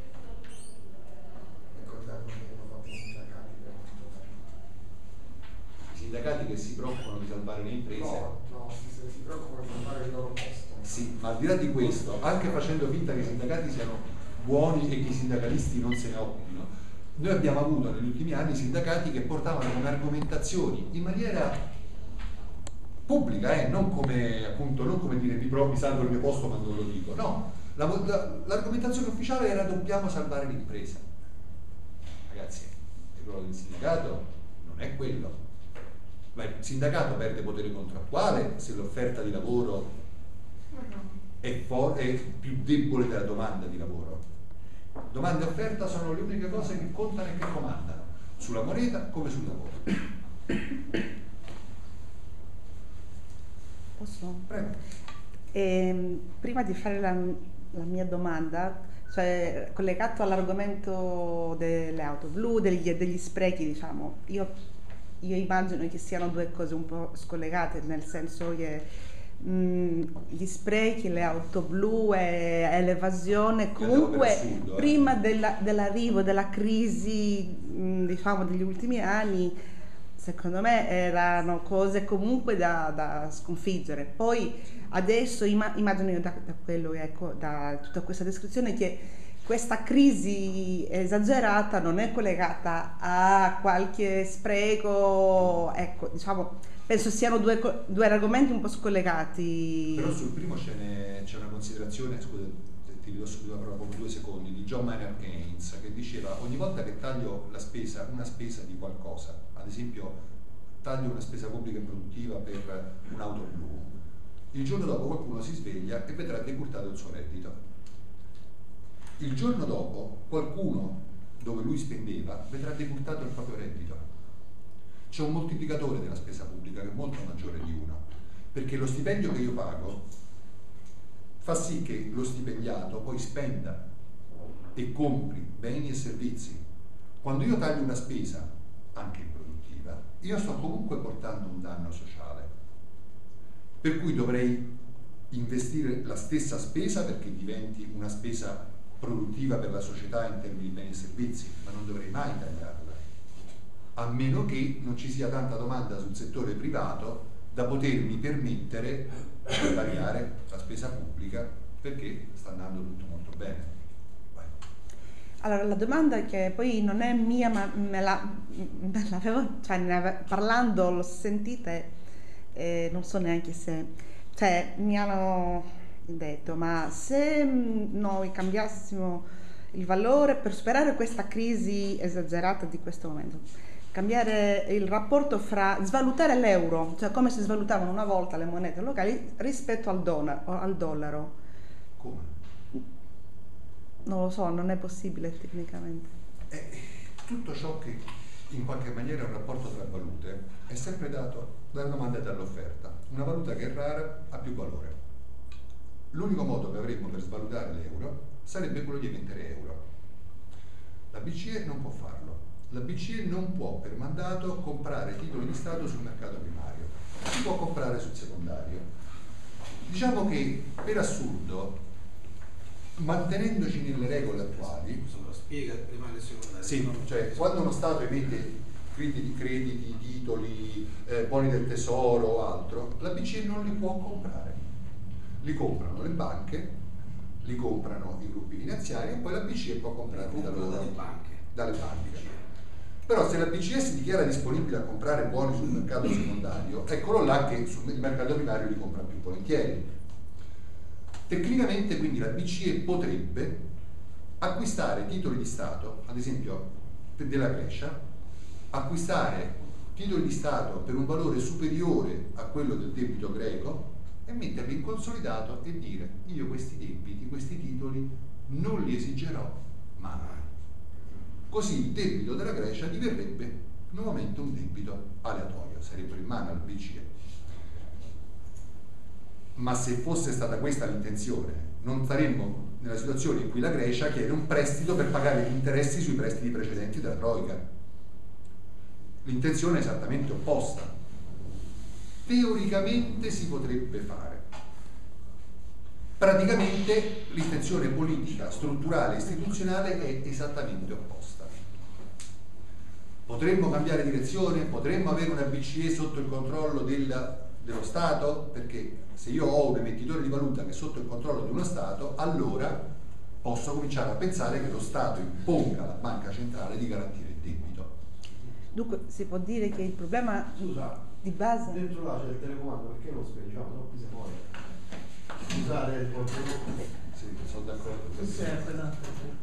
I sindacati che si preoccupano di salvare le imprese, no, no, si, si preoccupano di salvare il loro posto. Sì, ma al di là di questo, anche facendo finta che i sindacati siano buoni e che i sindacalisti non se ne occupino, noi abbiamo avuto negli ultimi anni sindacati che portavano come argomentazioni in maniera pubblica, eh, non come appunto non come dire mi salvo il mio posto ma non lo dico, no, la, la, l'argomentazione ufficiale era dobbiamo salvare l'impresa. Ragazzi, il ruolo del sindacato non è quello. Ma il sindacato perde potere contrattuale se l'offerta di lavoro è, for- è più debole della domanda di lavoro. Domanda e offerta sono le uniche cose che contano e che comandano, sulla moneta come sul lavoro. Posso? Prego. Eh, prima di fare la, la mia domanda, cioè collegato all'argomento delle auto blu, degli, degli sprechi, diciamo, io, io immagino che siano due cose un po' scollegate, nel senso che mh, gli sprechi, le auto blu e, e l'evasione comunque assurdo, eh. prima della, dell'arrivo della crisi, mh, diciamo, degli ultimi anni, secondo me erano cose comunque da, da sconfiggere. Poi adesso imma- immagino io da, da quello, ecco, da tutta questa descrizione, che questa crisi esagerata non è collegata a qualche spreco, ecco, diciamo, penso siano due, due argomenti un po' scollegati. Però sul primo ce n'è, c'è una considerazione, scusa, ti ridò subito la parola proprio due secondi, di John Maynard Keynes, che diceva ogni volta che taglio la spesa, una spesa di qualcosa, ad esempio taglio una spesa pubblica e produttiva per un'auto blu, il giorno dopo qualcuno si sveglia e vedrà decurtato il suo reddito. Il giorno dopo qualcuno dove lui spendeva vedrà decurtato il proprio reddito. C'è un moltiplicatore della spesa pubblica che è molto maggiore di uno, perché lo stipendio che io pago fa sì che lo stipendiato poi spenda e compri beni e servizi. Quando io taglio una spesa, anche improduttiva, io sto comunque portando un danno sociale, per cui dovrei investire la stessa spesa perché diventi una spesa produttiva per la società in termini di beni e servizi, ma non dovrei mai tagliarla, a meno che non ci sia tanta domanda sul settore privato da potermi permettere di variare la spesa pubblica, perché sta andando tutto molto bene. Vai. Allora, la domanda che poi non è mia, ma me, la, me l'avevo, cioè ne ave, parlando l'ho sentita e eh, non so neanche se, cioè mi hanno detto, ma se noi cambiassimo il valore per superare questa crisi esagerata di questo momento, cambiare il rapporto fra, svalutare l'euro, cioè come si svalutavano una volta le monete locali rispetto al dollaro, al dollaro. Come? Non lo so, non è possibile tecnicamente. Eh, tutto ciò che in qualche maniera è un rapporto tra valute è sempre dato dalla domanda e dall'offerta. Una valuta che è rara ha più valore. L'unico modo che avremmo per svalutare l'euro sarebbe quello di emettere euro. La B C E non può farlo. La B C E non può per mandato comprare titoli di Stato sul mercato primario, si può comprare sul secondario. Diciamo che per assurdo, mantenendoci nelle regole attuali, Insomma, spiega primario e secondario. sì, cioè quando uno Stato emette crediti, crediti titoli, eh, buoni del tesoro o altro, la B C E non li può comprare. Li comprano le banche, li comprano i gruppi finanziari e poi la B C E può comprarli da loro, dalle banche. dalle banche. Però se la B C E si dichiara disponibile a comprare buoni sul mercato secondario, eccolo là che sul mercato primario li compra più volentieri. Tecnicamente quindi la B C E potrebbe acquistare titoli di Stato, ad esempio della Grecia, acquistare titoli di Stato per un valore superiore a quello del debito greco e metterli in consolidato e dire: io questi debiti, questi titoli non li esigerò mai. Così il debito della Grecia diverrebbe nuovamente un debito aleatorio, sarebbero in mano alla B C E. Ma se fosse stata questa l'intenzione, non saremmo nella situazione in cui la Grecia chiede un prestito per pagare gli interessi sui prestiti precedenti della Troica. L'intenzione è esattamente opposta. Teoricamente si potrebbe fare. Praticamente l'intenzione politica, strutturale e istituzionale è esattamente opposta. Potremmo cambiare direzione, potremmo avere una B C E sotto il controllo del, dello Stato, perché se io ho un emettitore di valuta che è sotto il controllo di uno Stato, allora posso cominciare a pensare che lo Stato imponga alla banca centrale di garantire il debito. Dunque si può dire che il problema Scusa, di base... dentro là c'è il telecomando, perché non spegni? Diciamo, troppi se muore. Usare il controllo. Sì, sono d'accordo.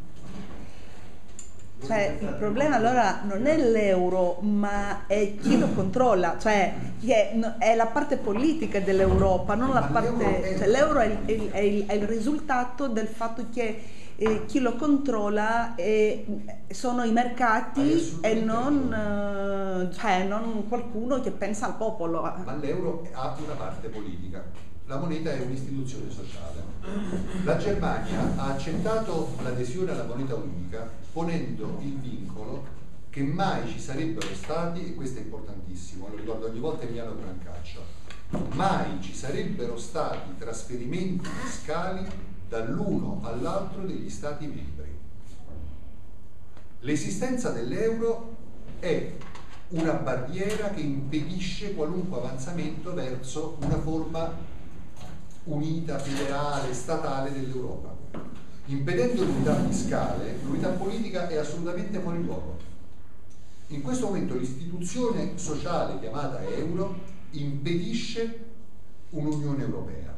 Cioè il problema allora non è l'euro, ma è chi lo controlla, cioè chi è, è la parte politica dell'Europa, non la Ma l'euro parte... è- Cioè, l'euro è il, è il- è il- è il risultato del fatto che eh, chi lo controlla è- sono i Hai mercati e assolutamente non, eh, cioè, non qualcuno che pensa al popolo. Ma l'euro ha una parte politica, la moneta è un'istituzione sociale. La Germania ha accettato l'adesione alla moneta unica ponendo il vincolo che mai ci sarebbero stati, e questo è importantissimo, lo ricordo ogni volta Emiliano Brancaccio, mai ci sarebbero stati trasferimenti fiscali dall'uno all'altro degli Stati membri. L'esistenza dell'euro è una barriera che impedisce qualunque avanzamento verso una forma unita, federale, statale dell'Europa. Impedendo l'unità fiscale, l'unità politica è assolutamente fuori luogo. In questo momento l'istituzione sociale chiamata euro impedisce un'Unione Europea.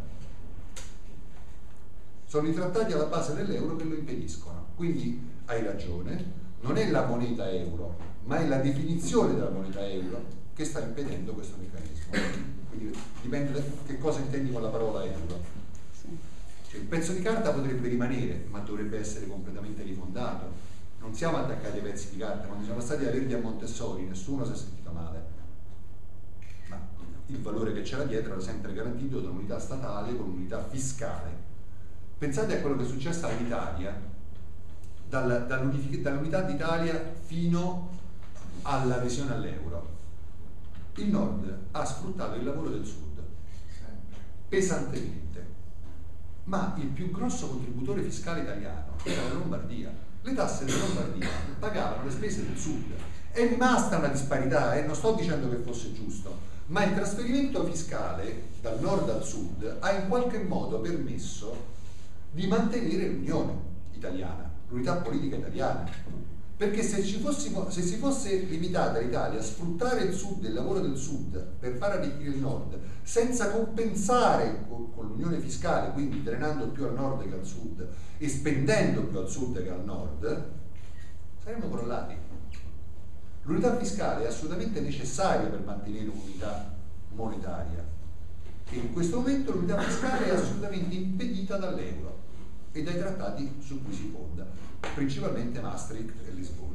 Sono i trattati alla base dell'euro che lo impediscono. Quindi hai ragione, non è la moneta euro, ma è la definizione della moneta euro che sta impedendo questo meccanismo. Quindi dipende da che cosa intendi con la parola euro. Cioè, il pezzo di carta potrebbe rimanere, ma dovrebbe essere completamente rifondato. Non siamo attaccati ai pezzi di carta. Quando siamo stati a Verdi a Montessori nessuno si è sentito male, ma il valore che c'era dietro era sempre garantito da un'unità statale con un'unità fiscale. Pensate a quello che è successo all'Italia dal, dall'unità d'Italia fino all'adesione all'euro. Il Nord ha sfruttato il lavoro del Sud pesantemente, ma il più grosso contributore fiscale italiano era la Lombardia. Le tasse della Lombardia pagavano le spese del Sud. È rimasta una disparità, e eh? non sto dicendo che fosse giusto, ma il trasferimento fiscale dal Nord al Sud ha in qualche modo permesso di mantenere l'Unione italiana, l'unità politica italiana. Perché se, ci fossimo, se si fosse limitata l'Italia a sfruttare il Sud, il lavoro del Sud, per far arricchire il Nord, senza compensare con, con l'unione fiscale, quindi drenando più al Nord che al Sud e spendendo più al Sud che al Nord, saremmo crollati. L'unità fiscale è assolutamente necessaria per mantenere un'unità monetaria. E in questo momento l'unità fiscale è assolutamente impedita dall'euro e dai trattati su cui si fonda, principalmente Maastricht e Lisbona.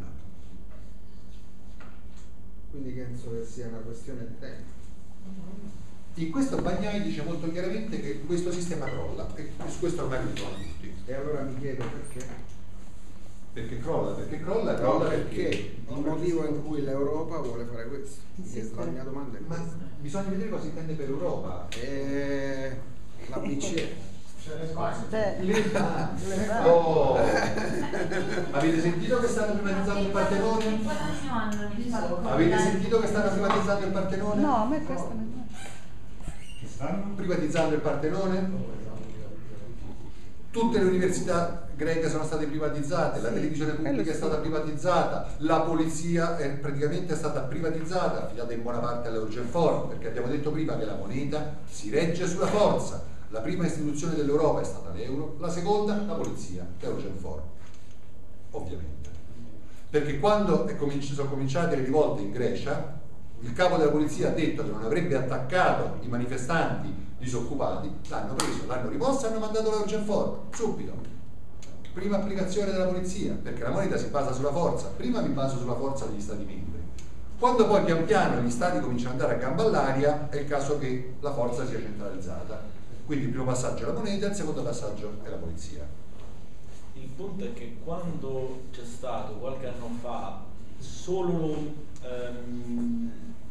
Quindi penso che sia una questione di tempo. In questo Bagnai dice molto chiaramente che questo sistema crolla, e su questo ormai lo dicono tutti. E allora mi chiedo perché. Perché crolla? Perché crolla? No, Crolla perché perché il motivo in cui l'Europa vuole fare questo. Sì, E la sì. mia domanda è Ma questa. bisogna vedere cosa intende per Europa. E la B C E. Cioè, Le banche. Le banche. Oh. Avete sentito che stanno privatizzando il Partenone? Avete sentito che stanno privatizzando il Partenone? no, a me questo non Privatizzando il Partenone? tutte le università greche sono state privatizzate, la Sì, televisione pubblica quello è sì. stata privatizzata, la polizia è praticamente stata privatizzata, affidata in buona parte all'Eugenfor, perché abbiamo detto prima che la moneta si regge sulla forza. La prima istituzione dell'Europa è stata l'euro, la seconda la polizia, l'Eugenfor, ovviamente. Perché quando è cominci- sono cominciate le rivolte in Grecia, il capo della polizia ha detto che non avrebbe attaccato i manifestanti disoccupati, l'hanno preso, l'hanno rimosso e hanno mandato l'Eugenfor, subito. Prima applicazione della polizia, perché la moneta si basa sulla forza. Prima mi baso sulla forza degli stati membri. Quando poi pian piano gli stati cominciano ad andare a gamba all'aria, è il caso che la forza sia centralizzata. Quindi il primo passaggio è la moneta, il secondo passaggio è la polizia. Il punto è che quando c'è stato qualche anno fa solo ehm,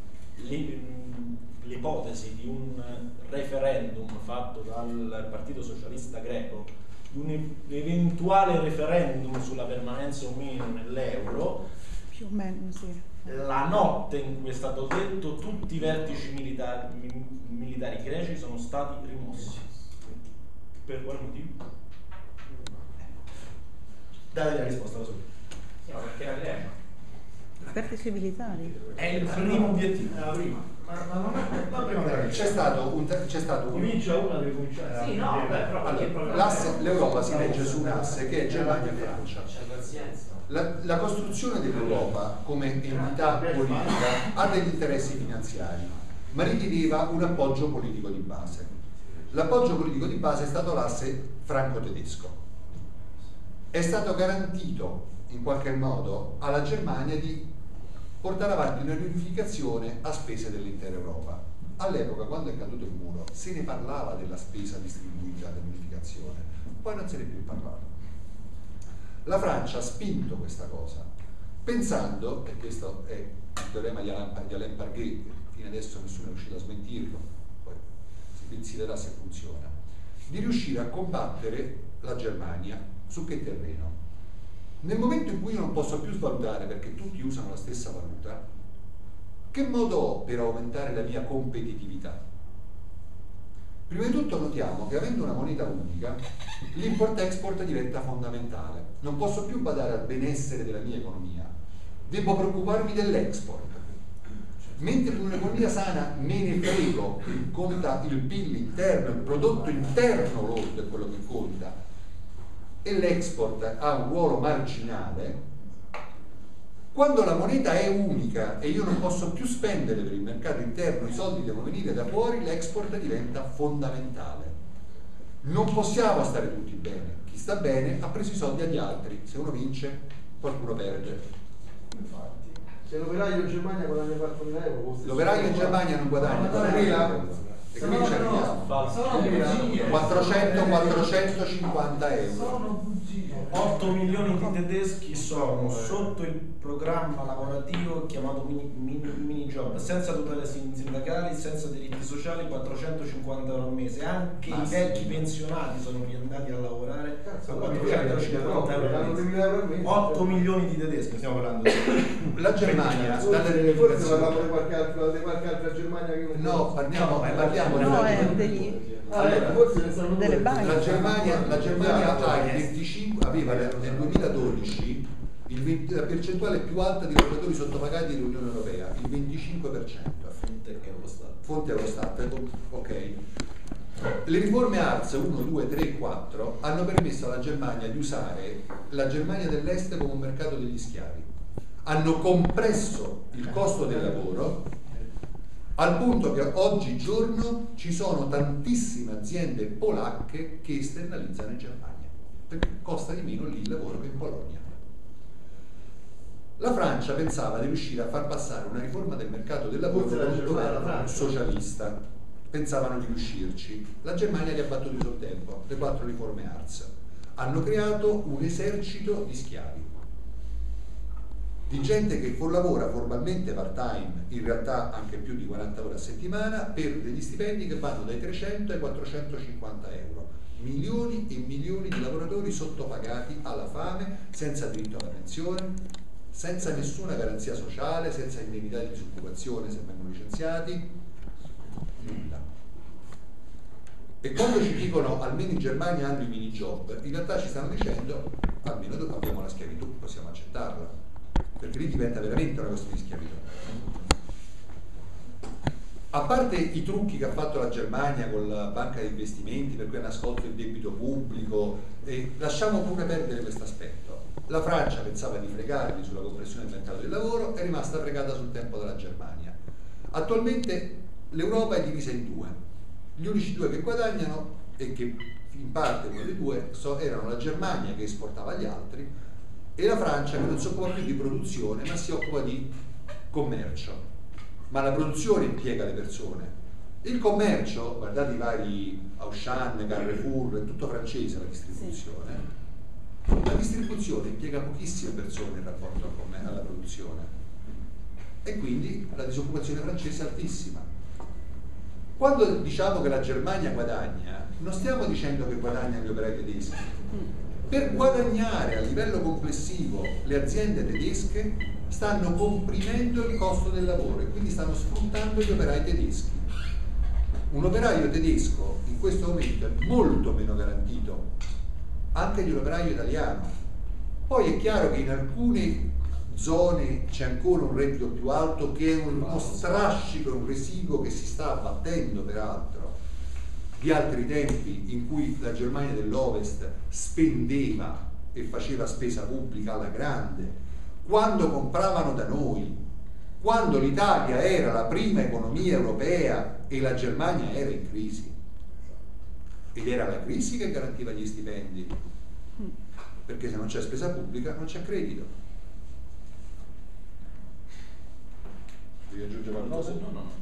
l'ipotesi di un referendum fatto dal Partito Socialista Greco, un eventuale referendum sulla permanenza o meno nell'euro, Più o meno, sì. la notte in cui è stato detto tutti i vertici militari, militari greci sono stati rimossi. Per quale motivo? Date la risposta da solo. No, perché era Grecia. Vertici militari. È il primo obiettivo. È la prima. Ma, ma non è la prima della C'è stato un... C'è stato un Comincia una, deve cominciare. Sì, no, beh, però perché il allora, problema l'asse- è- l'Europa si regge su un asse che è Germania e Francia. C'è pazienza. La, la costruzione dell'Europa come entità politica ha degli interessi finanziari, ma richiedeva un appoggio politico di base. L'appoggio politico di base è stato l'asse franco-tedesco. È stato garantito in qualche modo alla Germania di portare avanti una riunificazione a spese dell'intera Europa. All'epoca, quando è caduto il muro, se ne parlava della spesa distribuita dell'unificazione, poi non se ne è più parlato. La Francia ha spinto questa cosa, pensando, e questo è il teorema di Alain, di Alain Parguet, fino adesso nessuno è riuscito a smentirlo, poi si pensillerà se funziona, di riuscire a combattere la Germania su che terreno? Nel momento in cui io non posso più svalutare perché tutti usano la stessa valuta, che modo ho per aumentare la mia competitività? Prima di tutto notiamo che avendo una moneta unica, l'import-export diventa fondamentale. Non posso più badare al benessere della mia economia, devo preoccuparmi dell'export. Mentre in un'economia sana me ne frego, conta il P I L interno, il prodotto interno lordo è quello che conta, e l'export ha un ruolo marginale, quando la moneta è unica e io non posso più spendere per il mercato interno, i soldi devono venire da fuori, l'export diventa fondamentale. Non possiamo stare tutti bene. Chi sta bene ha preso i soldi agli altri, se uno vince qualcuno perde. Infatti, se l'operaio in Germania guadagna quattromila euro, L'operaio in Germania non guadagna quattromila euro. E qui ci arriviamo. quattrocento quattrocentocinquanta euro. Sono bugie. otto milioni di tedeschi sono sotto il programma lavorativo chiamato mini, mini, mini job, senza tutele sindacali, senza diritti sociali, quattrocentocinquanta euro al mese. Anche Ah, i sì. vecchi pensionati sono riandati a lavorare Cazzo, a allora quattrocentocinquanta euro danno al mese. duemila euro al mese. otto milioni di tedeschi stiamo parlando. La Germania, Forse, dalle forse parliamo riunificazioni. di qualche altra, di qualche altra Germania che non No, parliamo, parliamo No, della è Germania. degli... Ah, ecco, forse ne sanno delle due. banche. La Germania, la Germania ha il venticinque, aveva nel nel duemiladodici il venti la percentuale più alta di lavoratori sottopagati dell'Unione Europea, il venticinque per cento. Fonte Eurostat. Fonte Eurostat, ok. Le riforme A R S uno, due, tre e quattro hanno permesso alla Germania di usare la Germania dell'Est come un mercato degli schiavi. Hanno compresso il costo del lavoro al punto che oggigiorno ci sono tantissime aziende polacche che esternalizzano in Germania, perché costa di meno lì il lavoro che in Polonia. La Francia pensava di riuscire a far passare una riforma del mercato del lavoro Forse la con un Germania, la governo Francia. socialista. Pensavano di riuscirci. La Germania li ha battuti sul tempo, le quattro riforme A R S. Hanno creato un esercito di schiavi, di gente che lavora formalmente part-time, in realtà anche più di quaranta ore a settimana, per degli stipendi che vanno dai trecento ai quattrocentocinquanta euro. Milioni e milioni di lavoratori sottopagati alla fame, senza diritto alla pensione, senza nessuna garanzia sociale, senza indennità di disoccupazione se vengono licenziati, nulla. E quando ci dicono almeno in Germania hanno i mini job, in realtà ci stanno dicendo almeno abbiamo la schiavitù, possiamo accettarla, perché lì diventa veramente una questione di schiavitù. A parte i trucchi che ha fatto la Germania con la banca di investimenti, per cui ha nascosto il debito pubblico, e lasciamo pure perdere questo aspetto. La Francia pensava di fregarli sulla compressione del mercato del lavoro, è rimasta fregata sul tempo della Germania. Attualmente l'Europa è divisa in due. Gli unici due che guadagnano, e che in parte uno dei due, so, erano la Germania che esportava agli altri e la Francia che non si occupa più di produzione ma si occupa di commercio. Ma la produzione impiega le persone. Il commercio, guardate i vari Auchan, Carrefour, è tutto francese la distribuzione. Sì. La distribuzione impiega pochissime persone in rapporto alla produzione e quindi la disoccupazione francese è altissima. Quando diciamo che la Germania guadagna, non stiamo dicendo che guadagnano gli operai tedeschi. Per guadagnare a livello complessivo le aziende tedesche stanno comprimendo il costo del lavoro e quindi stanno sfruttando gli operai tedeschi. Un operaio tedesco in questo momento è molto meno garantito anche di un operaio italiano. Poi è chiaro che in alcune zone c'è ancora un reddito più alto, che è uno strascico, un residuo che si sta abbattendo peraltro di altri tempi in cui la Germania dell'Ovest spendeva e faceva spesa pubblica alla grande, quando compravano da noi, quando l'Italia era la prima economia europea e la Germania era in crisi, ed era la crisi che garantiva gli stipendi, perché se non c'è spesa pubblica non c'è credito. Devi aggiungere qualcosa? No, no, no.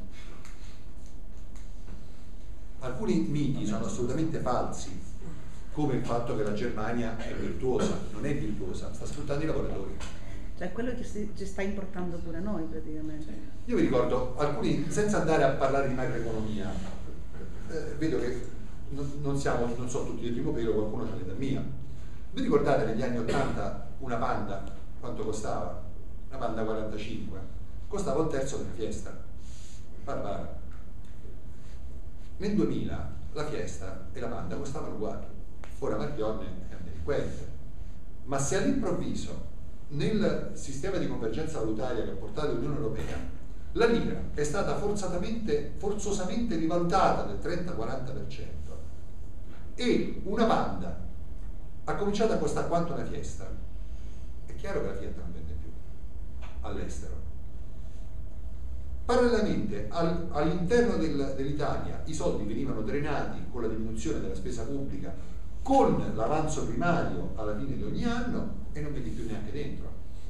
Alcuni miti sono assolutamente falsi, come il fatto che la Germania è virtuosa. Non è virtuosa, sta sfruttando i lavoratori. Cioè quello che si, ci sta importando pure noi praticamente. Io vi ricordo alcuni, senza andare a parlare di macroeconomia, eh, vedo che non, non siamo, non so tutti di primo pelo, qualcuno c'ha l'età mia. Vi ricordate negli anni ottanta una Panda quanto costava? Una Panda quarantacinque costava un terzo della Fiesta. Barbara. Nel duemila la Fiesta e la Panda costavano uguali. Ora Marchionne è un delinquente. Ma se all'improvviso nel sistema di convergenza valutaria che ha portato l'Unione Europea la lira è stata forzatamente, forzosamente rivalutata del trenta-quaranta per cento e una Panda ha cominciato a costare quanto una Fiesta, è chiaro che la Fiat non vende più all'estero. Parallelamente al, all'interno del, dell'Italia i soldi venivano drenati con la diminuzione della spesa pubblica, con l'avanzo primario alla fine di ogni anno, e non vedi più neanche dentro.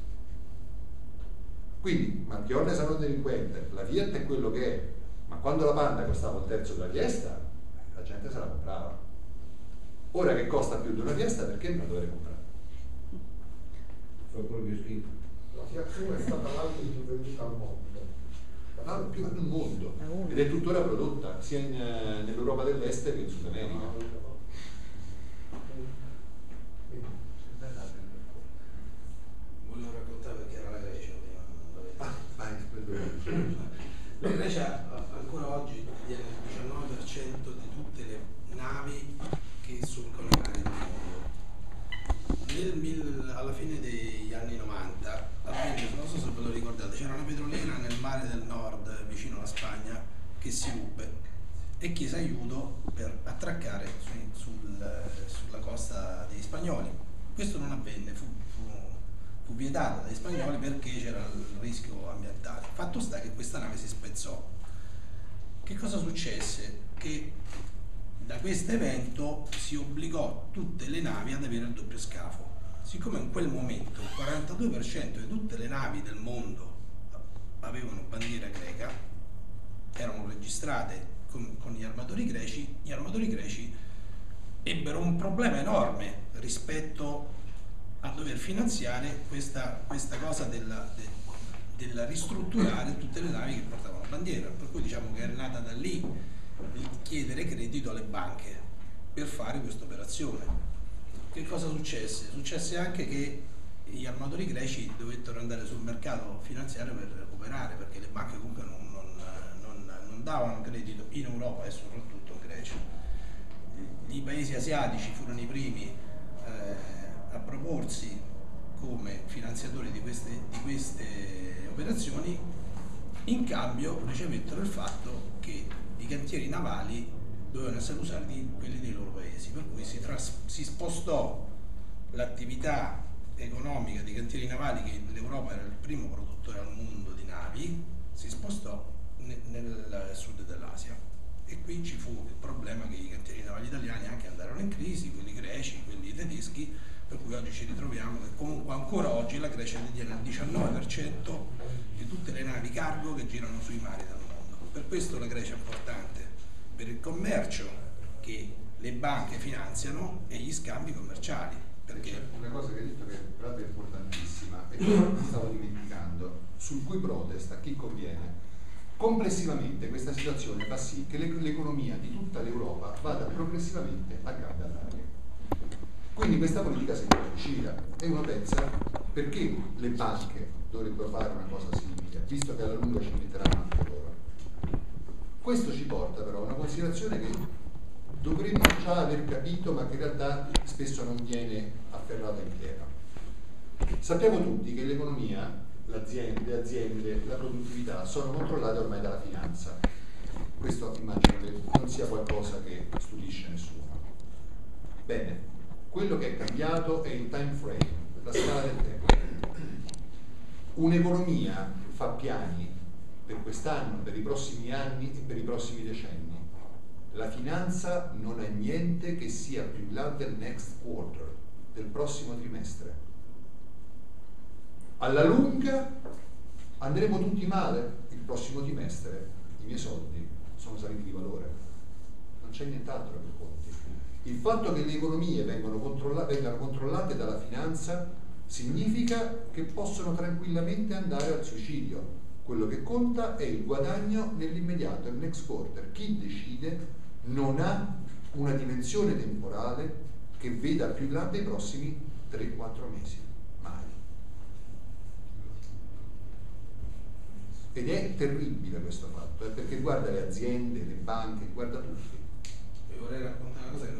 Quindi Marchionne sarà un delinquente, la Fiat è quello che è, ma quando la Panda costava un terzo della Fiesta la gente se la comprava. Ora che costa più di una Fiesta, perché non la dovrei comprare? Fa proprio schifo. La Fiat uno è stata l'auto più venduta al mondo. No, più nel mondo, ed è tuttora prodotta sia in, eh, nell'Europa dell'Est che in Sud America. Volevo raccontare perché era la Grecia prima. Ah, vai, la Grecia ancora oggi detiene il diciannove per cento di tutte le navi che solcano i mari del mondo. Nel mil, alla fine degli anni novanta avvenne, non so se ve lo ricordate, c'era una petroliera nel mare del nord vicino alla Spagna che si ruppe e chiese aiuto per attraccare su, sul, sulla costa degli spagnoli. Questo non avvenne, fu, fu, fu vietato dagli spagnoli perché c'era il rischio ambientale. Fatto sta che questa nave si spezzò. Che cosa successe? Che da questo evento si obbligò tutte le navi ad avere il doppio scafo. Siccome in quel momento il quarantadue per cento di tutte le navi del mondo avevano bandiera greca, erano registrate con, con gli armatori greci, gli armatori greci ebbero un problema enorme rispetto a dover finanziare questa, questa cosa della, de, della ristrutturare tutte le navi che portavano bandiera, per cui diciamo che è nata da lì il chiedere credito alle banche per fare questa operazione. Che cosa successe? Successe anche che gli armatori greci dovettero andare sul mercato finanziario per recuperare, perché le banche comunque non, non, non, non davano credito in Europa e soprattutto in Grecia. i paesi asiatici furono i primi eh, a proporsi come finanziatori di queste, di queste operazioni, in cambio ricevettero il fatto che i cantieri navali dovevano essere usati quelli dei loro paesi, per cui si, tras- si spostò l'attività economica dei cantieri navali, che l'Europa era il primo produttore al mondo di navi, si spostò ne- nel sud dell'Asia, e qui ci fu il problema che i cantieri navali italiani anche andarono in crisi, quelli greci, quelli tedeschi, per cui oggi ci ritroviamo che comunque ancora oggi la Grecia detiene il diciannove per cento di tutte le navi cargo che girano sui mari del mondo. Per questo la Grecia è importante, per il commercio che le banche finanziano e gli scambi commerciali. Perché una cosa che hai detto che tra l'altro è importantissima e che mi stavo dimenticando, sul cui protesta a chi conviene. Complessivamente questa situazione fa sì che l'economia di tutta l'Europa vada progressivamente a gambe all'aria. Quindi questa politica sembra suicida e uno pensa: perché le banche dovrebbero fare una cosa simile, visto che alla lunga ci metteranno anche loro? Questo ci porta però a una considerazione che dovremmo già aver capito, ma che in realtà spesso non viene afferrata in pieno. Sappiamo tutti che l'economia, l'azienda, le aziende, la produttività sono controllate ormai dalla finanza. Questo immagino che non sia qualcosa che stupisce nessuno. Bene, quello che è cambiato è il time frame, la scala del tempo. Un'economia fa piani per quest'anno, per i prossimi anni e per i prossimi decenni. La finanza non è niente che sia più in là del next quarter, del prossimo trimestre. Alla lunga andremo tutti male il prossimo trimestre, i miei soldi sono saliti di valore, non c'è nient'altro per conti. Il fatto che le economie vengano, controlla- vengano controllate dalla finanza significa che possono tranquillamente andare al suicidio. Quello che conta è il guadagno nell'immediato, il next quarter. Chi decide non ha una dimensione temporale che veda più in là dei prossimi tre quattro mesi, mai. Ed è terribile questo fatto, eh, perché guarda le aziende, le banche, guarda tutti. Vi vorrei raccontare una cosa che